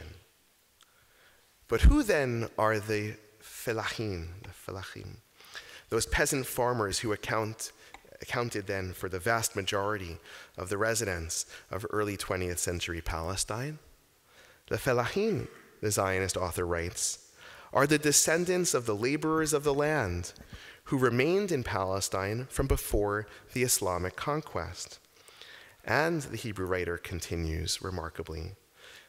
But who then are the felahim, the felahim, those peasant farmers who account, accounted then for the vast majority of the residents of early twentieth century Palestine? The felahim, the Zionist author writes, are the descendants of the laborers of the land who remained in Palestine from before the Islamic conquest. And the Hebrew writer continues remarkably,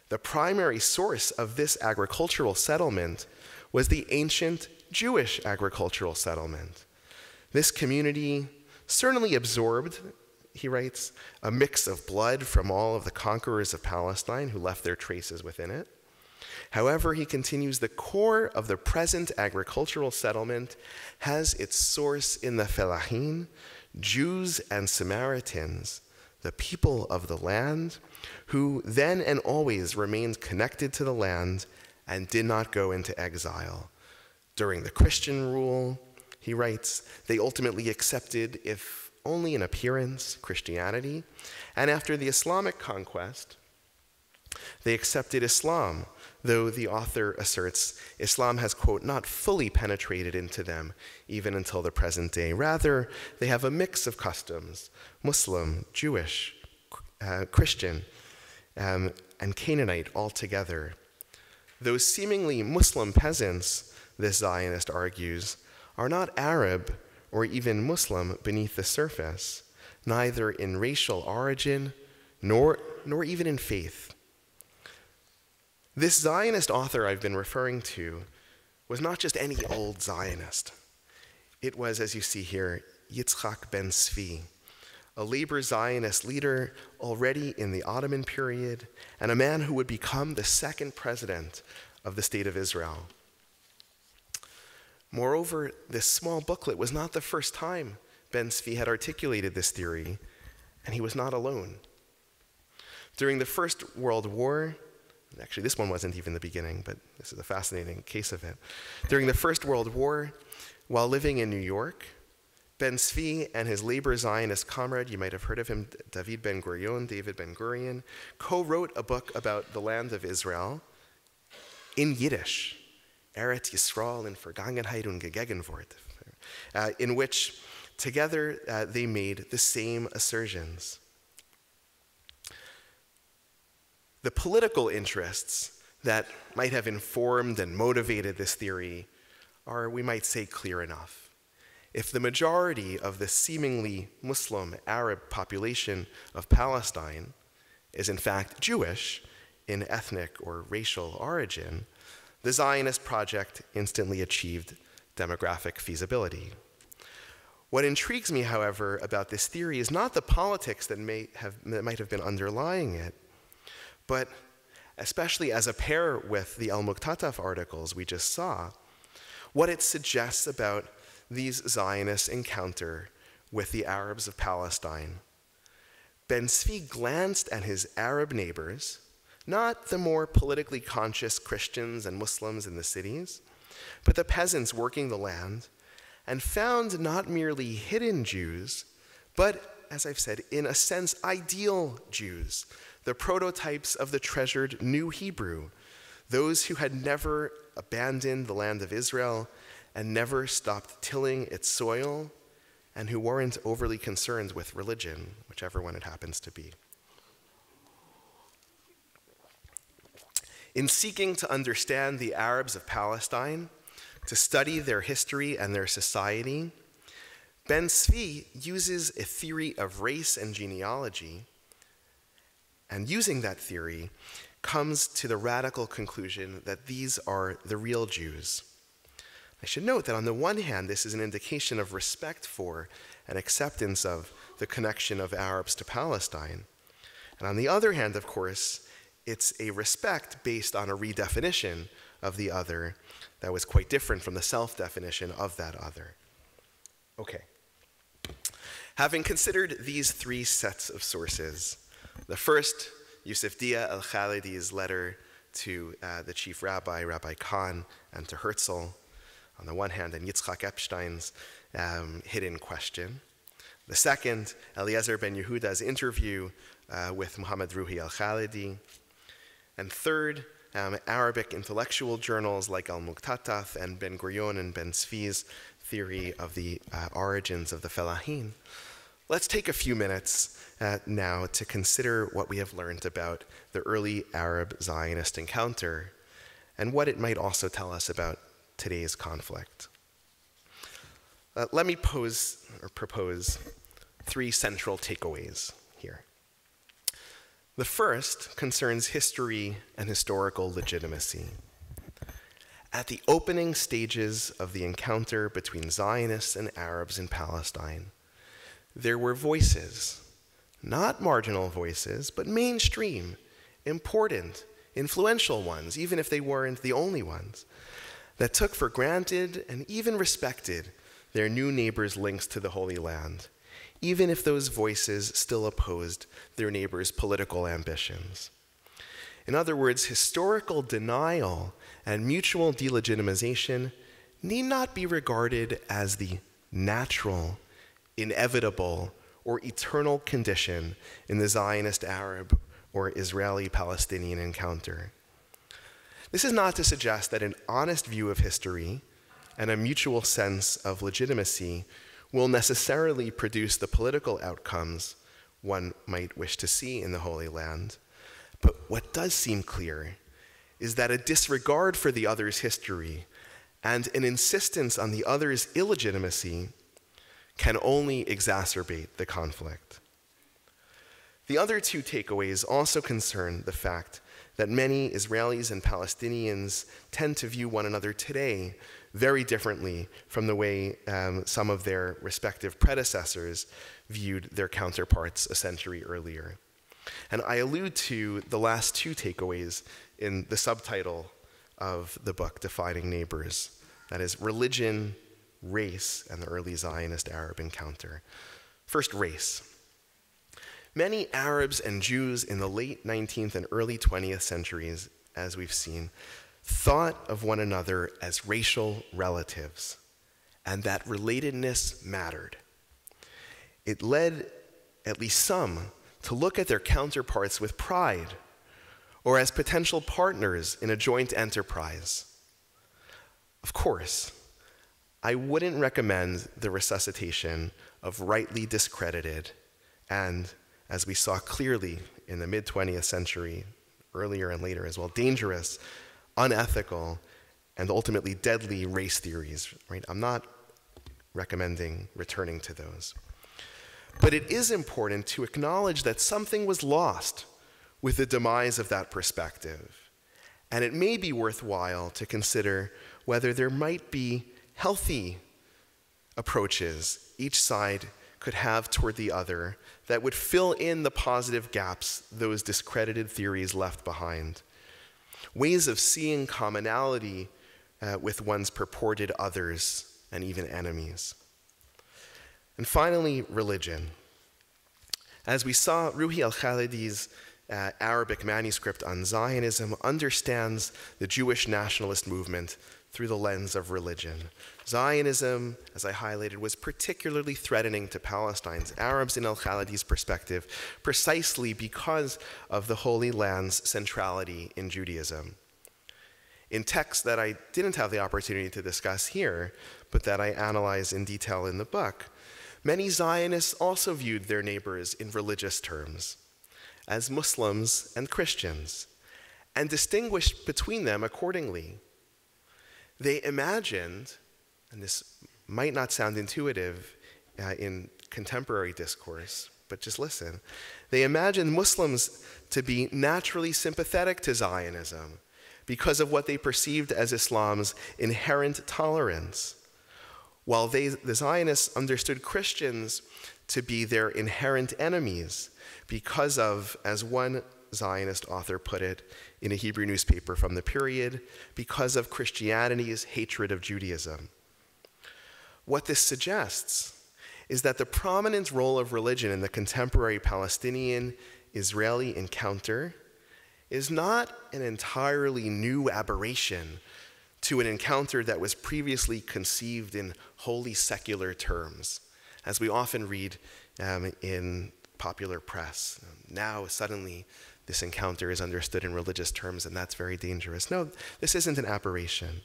The primary source of this agricultural settlement was the ancient Jewish agricultural settlement. This community certainly absorbed, he writes, a mix of blood from all of the conquerors of Palestine who left their traces within it. However, he continues, the core of the present agricultural settlement has its source in the Fellahin, Jews and Samaritans, the people of the land, who then and always remained connected to the land and did not go into exile. During the Christian rule, he writes, they ultimately accepted, if only in appearance, Christianity, and after the Islamic conquest, they accepted Islam, though the author asserts Islam has, quote, not fully penetrated into them even until the present day. Rather, they have a mix of customs, Muslim, Jewish, uh, Christian, um, and Canaanite all together. Those seemingly Muslim peasants, this Zionist argues, are not Arab or even Muslim beneath the surface, neither in racial origin nor, nor even in faith. This Zionist author I've been referring to was not just any old Zionist. It was, as you see here, Yitzchak ben Tzvi, a labor Zionist leader already in the Ottoman period, and a man who would become the second president of the State of Israel. Moreover, this small booklet was not the first time ben Tzvi had articulated this theory, and he was not alone. During the First World War, actually this one wasn't even the beginning, but this is a fascinating case of it. During the First World War, while living in New York, ben Tzvi and his labor Zionist comrade, you might have heard of him, David Ben Gurion, David Ben Gurion, co-wrote a book about the land of Israel in Yiddish, Eretz Yisrael in Vergangenheit und Gegenwart, uh, in which together uh, they made the same assertions. The political interests that might have informed and motivated this theory are, we might say, clear enough. If the majority of the seemingly Muslim Arab population of Palestine is in fact Jewish in ethnic or racial origin, the Zionist project instantly achieved demographic feasibility. What intrigues me, however, about this theory is not the politics that, may have, that might have been underlying it, but especially as a pair with the El-Muqtataf articles we just saw, what it suggests about these Zionists' encounter with the Arabs of Palestine. Ben Tzvi glanced at his Arab neighbors, not the more politically conscious Christians and Muslims in the cities, but the peasants working the land, and found not merely hidden Jews, but, as I've said, in a sense, ideal Jews, the prototypes of the treasured New Hebrew, those who had never abandoned the land of Israel and never stopped tilling its soil, and who weren't overly concerned with religion, whichever one it happens to be. In seeking to understand the Arabs of Palestine, to study their history and their society, Ben Tzvi uses a theory of race and genealogy, and using that theory, comes to the radical conclusion that these are the real Jews. I should note that on the one hand, this is an indication of respect for and acceptance of the connection of Arabs to Palestine. And on the other hand, of course, it's a respect based on a redefinition of the other that was quite different from the self-definition of that other. Okay. Having considered these three sets of sources, the first, Yusuf Dia al-Khalidi's letter to uh, the chief rabbi, Rabbi Kahn, and to Herzl, on the one hand, and Yitzchak Epstein's um, hidden question. The second, Eliezer ben Yehuda's interview uh, with Muhammad Ruhi al-Khalidi. And third, um, Arabic intellectual journals like Al-Muqtataf and Ben Gurion and Ben Tzvi's theory of the uh, origins of the Fellahin. Let's take a few minutes uh, now to consider what we have learned about the early Arab-Zionist encounter and what it might also tell us about today's conflict. Uh, let me pose or propose three central takeaways here. The first concerns history and historical legitimacy. At the opening stages of the encounter between Zionists and Arabs in Palestine, there were voices, not marginal voices, but mainstream, important, influential ones, even if they weren't the only ones, that took for granted and even respected their new neighbors' links to the Holy Land, even if those voices still opposed their neighbors' political ambitions. In other words, historical denial and mutual delegitimization need not be regarded as the natural, inevitable, or eternal condition in the Zionist Arab or Israeli-Palestinian encounter. This is not to suggest that an honest view of history and a mutual sense of legitimacy will necessarily produce the political outcomes one might wish to see in the Holy Land. But what does seem clear is that a disregard for the other's history and an insistence on the other's illegitimacy can only exacerbate the conflict. The other two takeaways also concern the fact that many Israelis and Palestinians tend to view one another today very differently from the way um, some of their respective predecessors viewed their counterparts a century earlier. And I allude to the last two takeaways in the subtitle of the book, Defining Neighbors. That is, religion, race, and the early Zionist Arab encounter. First, race. Many Arabs and Jews in the late nineteenth and early twentieth centuries, as we've seen, thought of one another as racial relatives, and that relatedness mattered. It led at least some to look at their counterparts with pride, or as potential partners in a joint enterprise. Of course, I wouldn't recommend the resuscitation of rightly discredited and, as we saw clearly in the mid-twentieth century, earlier and later as well, dangerous, unethical, and ultimately deadly race theories, right? I'm not recommending returning to those. But it is important to acknowledge that something was lost with the demise of that perspective. And it may be worthwhile to consider whether there might be healthy approaches each side could have toward the other that would fill in the positive gaps those discredited theories left behind. Ways of seeing commonality uh, with one's purported others and even enemies. And finally, religion. As we saw, Ruhi al-Khalidi's uh, Arabic manuscript on Zionism understands the Jewish nationalist movement through the lens of religion. Zionism, as I highlighted, was particularly threatening to Palestine's Arabs in al-Khalidi's perspective, precisely because of the Holy Land's centrality in Judaism. In texts that I didn't have the opportunity to discuss here, but that I analyze in detail in the book, many Zionists also viewed their neighbors in religious terms, as Muslims and Christians, and distinguished between them accordingly. They imagined, and this might not sound intuitive uh, in contemporary discourse, but just listen, they imagined Muslims to be naturally sympathetic to Zionism because of what they perceived as Islam's inherent tolerance, while they, the Zionists understood Christians to be their inherent enemies because of, as one Zionist author put it in a Hebrew newspaper from the period, because of Christianity's hatred of Judaism. What this suggests is that the prominent role of religion in the contemporary Palestinian-Israeli encounter is not an entirely new aberration to an encounter that was previously conceived in wholly secular terms, as we often read um, in popular press. Now, suddenly, this encounter is understood in religious terms, and that's very dangerous. No, this isn't an aberration.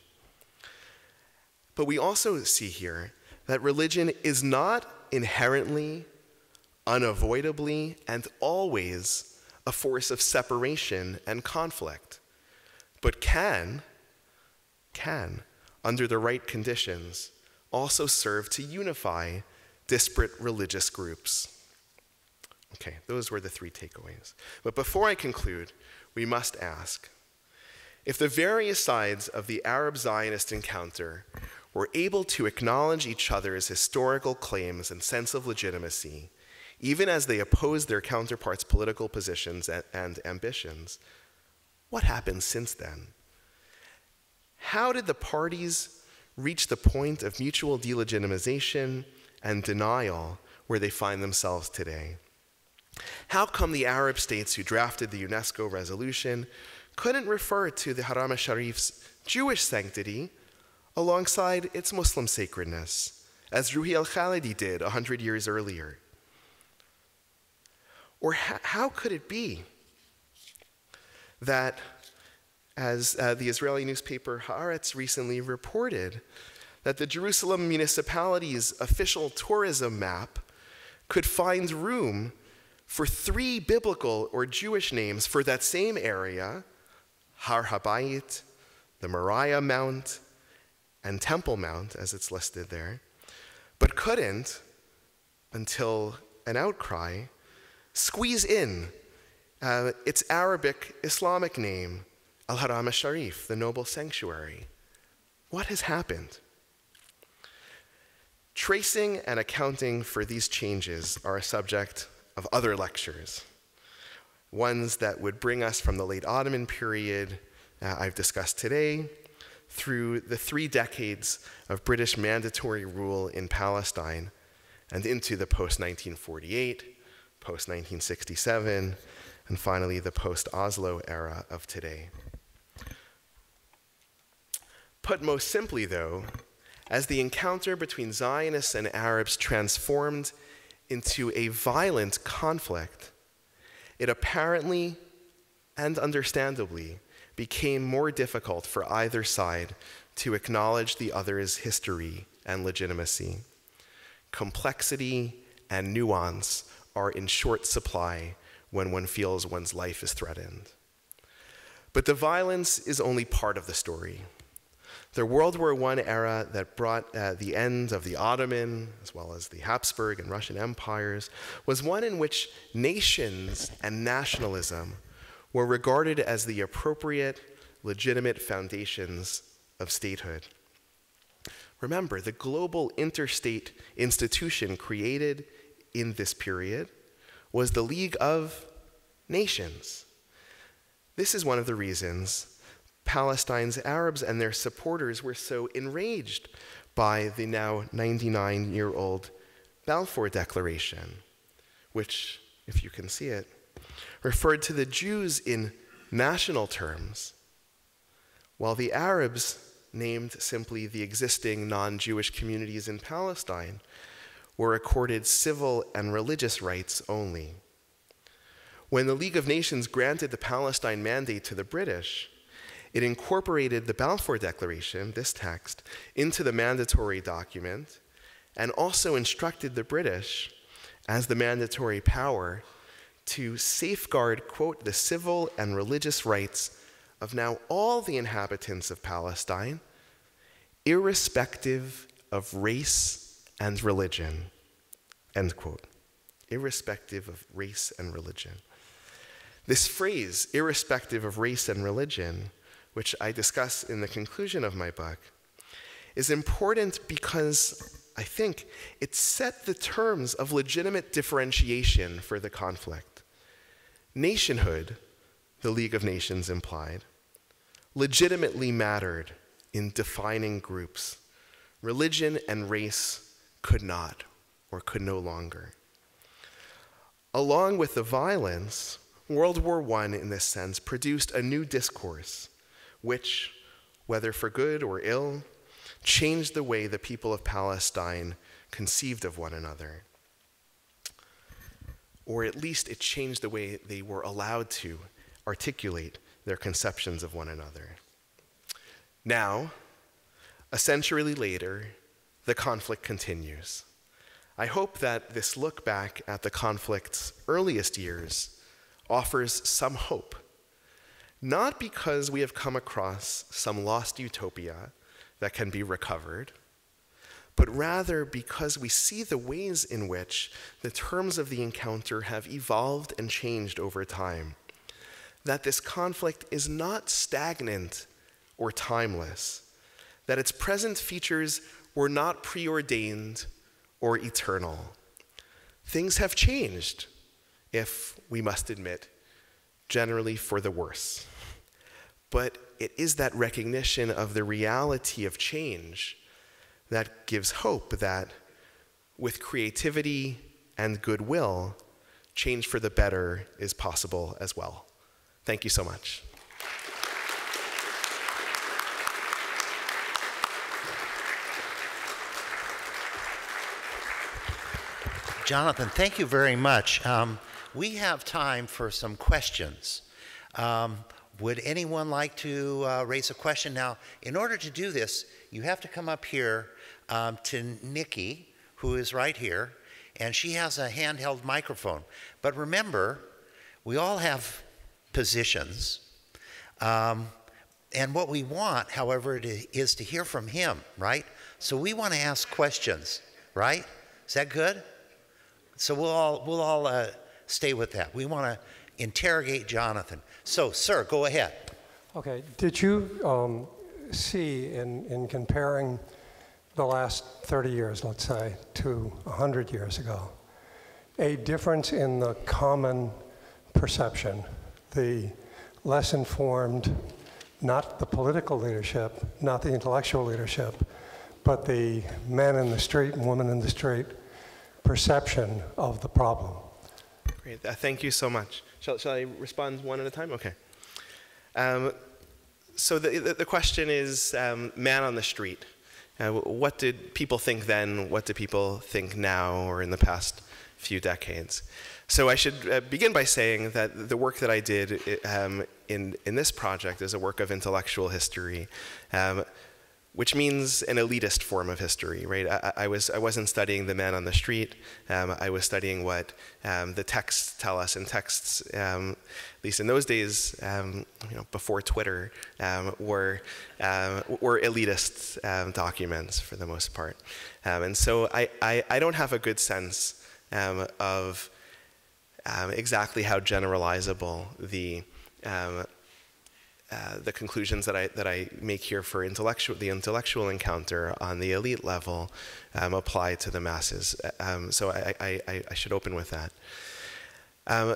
But we also see here that religion is not inherently, unavoidably, and always a force of separation and conflict, but can, can, under the right conditions, also serve to unify disparate religious groups. Okay, those were the three takeaways. But before I conclude, we must ask, if the various sides of the Arab-Zionist encounter were able to acknowledge each other's historical claims and sense of legitimacy, even as they opposed their counterparts' political positions and, and ambitions, what happened since then? How did the parties reach the point of mutual delegitimization and denial where they find themselves today? How come the Arab states who drafted the UNESCO resolution couldn't refer to the Haram al-Sharif's Jewish sanctity alongside its Muslim sacredness, as Ruhi al-Khalidi did a hundred years earlier? Or ha- how could it be that, as uh, the Israeli newspaper Haaretz recently reported, that the Jerusalem municipality's official tourism map could find room for three biblical or Jewish names for that same area, Har Habayit, the Moriah Mount, and Temple Mount, as it's listed there, but couldn't, until an outcry, squeeze in uh, its Arabic Islamic name, Al-Haram al-Sharif, the noble sanctuary. What has happened? Tracing and accounting for these changes are a subject of other lectures, ones that would bring us from the late Ottoman period uh, I've discussed today through the three decades of British mandatory rule in Palestine and into the post nineteen forty-eight, post nineteen sixty-seven, and finally the post-Oslo era of today. Put most simply, though, as the encounter between Zionists and Arabs transformed into a violent conflict, it apparently and understandably became more difficult for either side to acknowledge the other's history and legitimacy. Complexity and nuance are in short supply when one feels one's life is threatened. But the violence is only part of the story. The World War One era that brought uh, the end of the Ottoman, as well as the Habsburg and Russian empires, was one in which nations and nationalism were regarded as the appropriate, legitimate foundations of statehood. Remember, the global interstate institution created in this period was the League of Nations. This is one of the reasons Palestine's Arabs and their supporters were so enraged by the now ninety-nine-year-old Balfour Declaration, which, if you can see it, referred to the Jews in national terms, while the Arabs named simply the existing non-Jewish communities in Palestine were accorded civil and religious rights only. When the League of Nations granted the Palestine Mandate to the British, it incorporated the Balfour Declaration, this text, into the mandatory document, and also instructed the British, as the mandatory power, to safeguard, quote, the civil and religious rights of now all the inhabitants of Palestine, irrespective of race and religion, end quote, irrespective of race and religion. This phrase, irrespective of race and religion, which I discuss in the conclusion of my book, is important because I think it set the terms of legitimate differentiation for the conflict. Nationhood, the League of Nations implied, legitimately mattered in defining groups. Religion and race could not, or could no longer. Along with the violence, World War One, in this sense, produced a new discourse, which, whether for good or ill, changed the way the people of Palestine conceived of one another. Or at least it changed the way they were allowed to articulate their conceptions of one another. Now, a century later, the conflict continues. I hope that this look back at the conflict's earliest years offers some hope. Not because we have come across some lost utopia that can be recovered, but rather because we see the ways in which the terms of the encounter have evolved and changed over time. That this conflict is not stagnant or timeless, that its present features were not preordained or eternal. Things have changed, if we must admit, generally for the worse. But it is that recognition of the reality of change that gives hope that with creativity and goodwill, change for the better is possible as well. Thank you so much. Jonathan, thank you very much. Um, we have time for some questions. Um, would anyone like to uh, raise a question? Now, in order to do this, you have to come up here um, to Nikki, who is right here, and she has a handheld microphone. But remember, we all have positions. Um, and what we want, however, to, is to hear from him, right? So we want to ask questions, right? Is that good? So we'll all, we'll all uh, stay with that. We want to interrogate Jonathan. So, sir, go ahead. Okay. Did you um, see in, in comparing the last thirty years, let's say, to one hundred years ago, a difference in the common perception, the less informed, not the political leadership, not the intellectual leadership, but the men in the street and women in the street perception of the problem? Great, uh, thank you so much. Shall, shall I respond one at a time? Okay. Um, so the, the, the question is, um, man on the street. Uh, what did people think then? What do people think now or in the past few decades? So I should uh, begin by saying that the work that I did um, in, in this project is a work of intellectual history, um, which means an elitist form of history, right? I, I, was, I wasn't studying the man on the street. Um, I was studying what um, the texts tell us, and texts, um, at least in those days, um, you know, before Twitter, um, were, um, were elitist um, documents for the most part. Um, and so I, I, I don't have a good sense um, of um, exactly how generalizable the um, Uh, the conclusions that I, that I make here for intellectual, the intellectual encounter on the elite level um, apply to the masses. Um, so I, I, I should open with that. Um,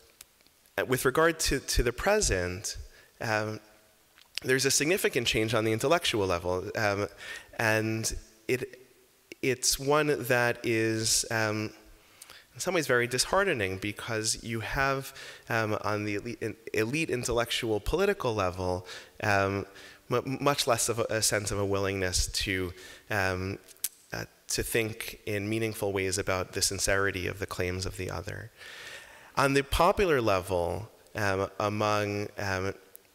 with regard to, to the present, um, there's a significant change on the intellectual level. Um, and it, it's one that is um, in some ways very disheartening, because you have um, on the elite, elite intellectual political level um, m much less of a, a sense of a willingness to um, uh, to think in meaningful ways about the sincerity of the claims of the other. On the popular level, um, among um,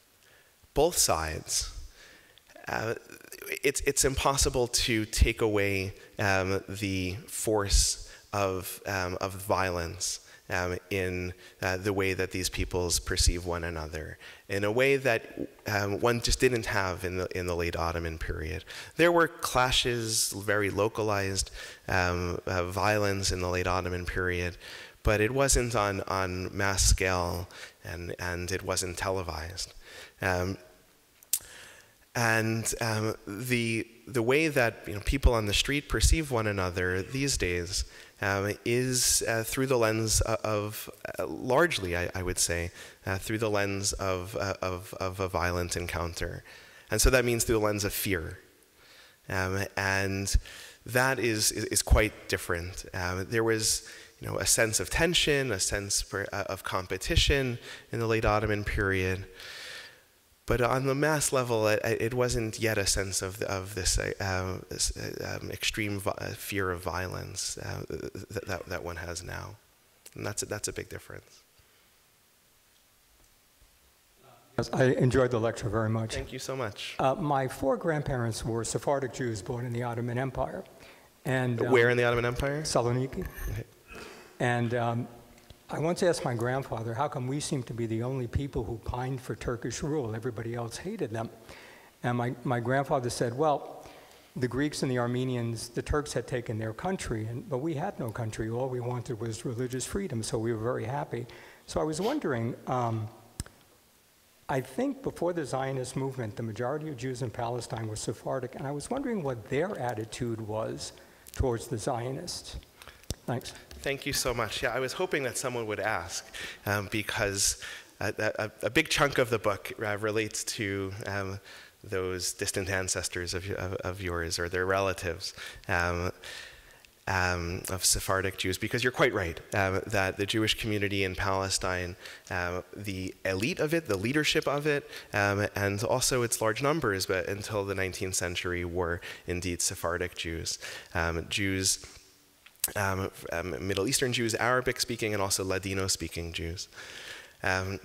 both sides, uh, it's it's impossible to take away um, the force Of, um, of violence um, in uh, the way that these peoples perceive one another, in a way that um, one just didn't have in the, in the late Ottoman period. There were clashes, very localized um, uh, violence in the late Ottoman period, but it wasn't on, on mass scale, and, and it wasn't televised. Um, and um, the, the way that you know, people on the street perceive one another these days Um, is uh, through the lens of, uh, largely, I, I would say, uh, through the lens of, uh, of, of a violent encounter. And so that means through the lens of fear. Um, and that is, is, is quite different. Uh, there was you know, a sense of tension, a sense for, uh, of competition in the late Ottoman period. But on the mass level, it, it wasn't yet a sense of, of this, uh, this uh, um, extreme fear of violence uh, that, that, that one has now. And that's a, that's a big difference. Yes, I enjoyed the lecture very much. Thank you so much. Uh, my four grandparents were Sephardic Jews born in the Ottoman Empire. And, um, Where in the Ottoman Empire? Saloniki. Okay. And um, I once asked my grandfather, how come we seem to be the only people who pined for Turkish rule? Everybody else hated them. And my, my grandfather said, well, the Greeks and the Armenians, the Turks had taken their country, and, but we had no country. All we wanted was religious freedom, so we were very happy. So I was wondering, um, I think before the Zionist movement, the majority of Jews in Palestine were Sephardic, and I was wondering what their attitude was towards the Zionists. Thanks. Thank you so much. Yeah, I was hoping that someone would ask, um, because a, a, a big chunk of the book uh, relates to um, those distant ancestors of, of, of yours or their relatives um, um, of Sephardic Jews, because you're quite right um, that the Jewish community in Palestine, um, the elite of it, the leadership of it, um, and also its large numbers, but until the nineteenth century were indeed Sephardic Jews. Um, Jews, um, um, Middle Eastern Jews, Arabic speaking, and also Ladino speaking Jews. Um,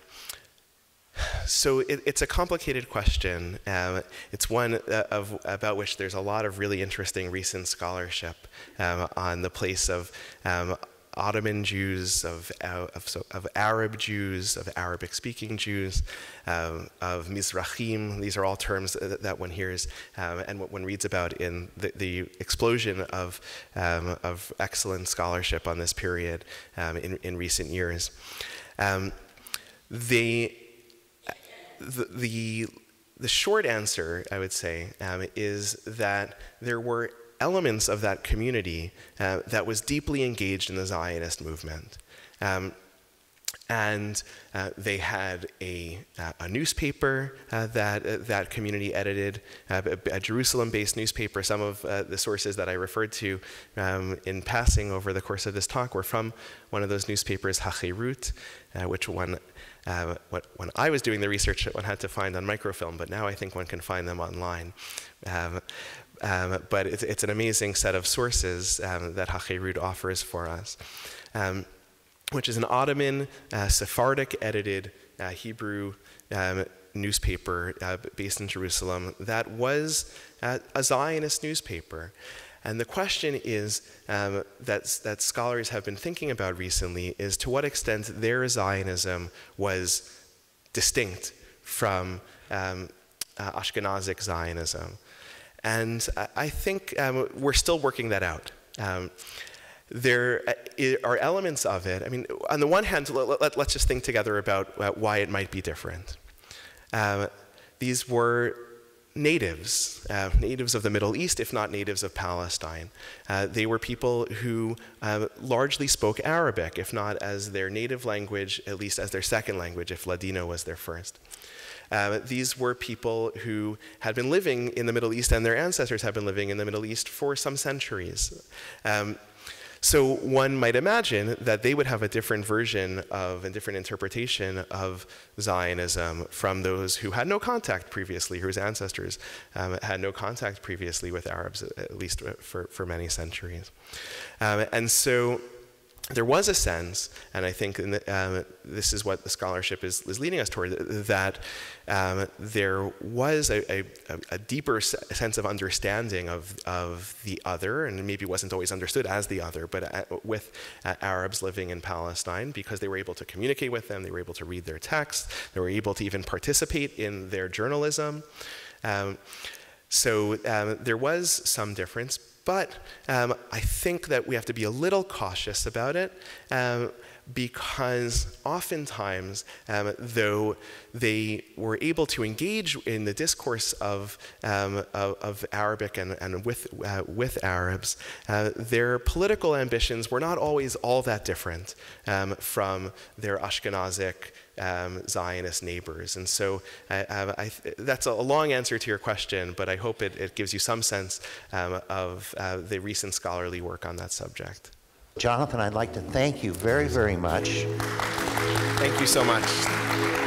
So it, it's a complicated question. Um, it's one uh, of, about which there's a lot of really interesting recent scholarship um, on the place of um, Ottoman Jews, of, uh, of, so, of Arab Jews, of Arabic-speaking Jews, um, of Mizrahim. These are all terms that, that one hears um, and what one reads about in the, the explosion of, um, of excellent scholarship on this period um, in, in recent years. Um, they, The, the, the short answer, I would say, um, is that there were elements of that community uh, that was deeply engaged in the Zionist movement. Um, and uh, they had a, uh, a newspaper uh, that uh, that community edited, uh, a, a Jerusalem-based newspaper. Some of uh, the sources that I referred to um, in passing over the course of this talk were from one of those newspapers, Hachirut, uh, which one Uh, what, when I was doing the research, one had to find on microfilm, but now I think one can find them online. Um, um, but it's, it's an amazing set of sources um, that Hachirut offers for us, um, which is an Ottoman, uh, Sephardic-edited uh, Hebrew um, newspaper uh, based in Jerusalem that was uh, a Zionist newspaper. And the question is, um, that, that scholars have been thinking about recently, is to what extent their Zionism was distinct from um, uh, Ashkenazic Zionism. And I, I think um, we're still working that out. Um, there are elements of it. I mean, on the one hand, let, let, let's just think together about uh, why it might be different. Um, these were natives, uh, natives of the Middle East, if not natives of Palestine. Uh, they were people who uh, largely spoke Arabic, if not as their native language, at least as their second language, if Ladino was their first. Uh, these were people who had been living in the Middle East, and their ancestors had been living in the Middle East for some centuries. Um, So one might imagine that they would have a different version of, a different interpretation of Zionism from those who had no contact previously, whose ancestors um, had no contact previously with Arabs, at least for, for many centuries. Um, and so there was a sense, and I think in the, um, this is what the scholarship is, is leading us toward, that um, there was a, a, a deeper sense of understanding of, of the other, and maybe wasn't always understood as the other, but uh, with uh, Arabs living in Palestine, because they were able to communicate with them, they were able to read their texts, they were able to even participate in their journalism. Um, so um, there was some difference. But um, I think that we have to be a little cautious about it um, because oftentimes, um, though they were able to engage in the discourse of, um, of, of Arabic and, and with, uh, with Arabs, uh, their political ambitions were not always all that different um, from their Ashkenazic Um, Zionist neighbors. And so uh, I, that's a long answer to your question, but I hope it, it gives you some sense um, of uh, the recent scholarly work on that subject. Jonathan, I'd like to thank you very, very much. Thank you so much.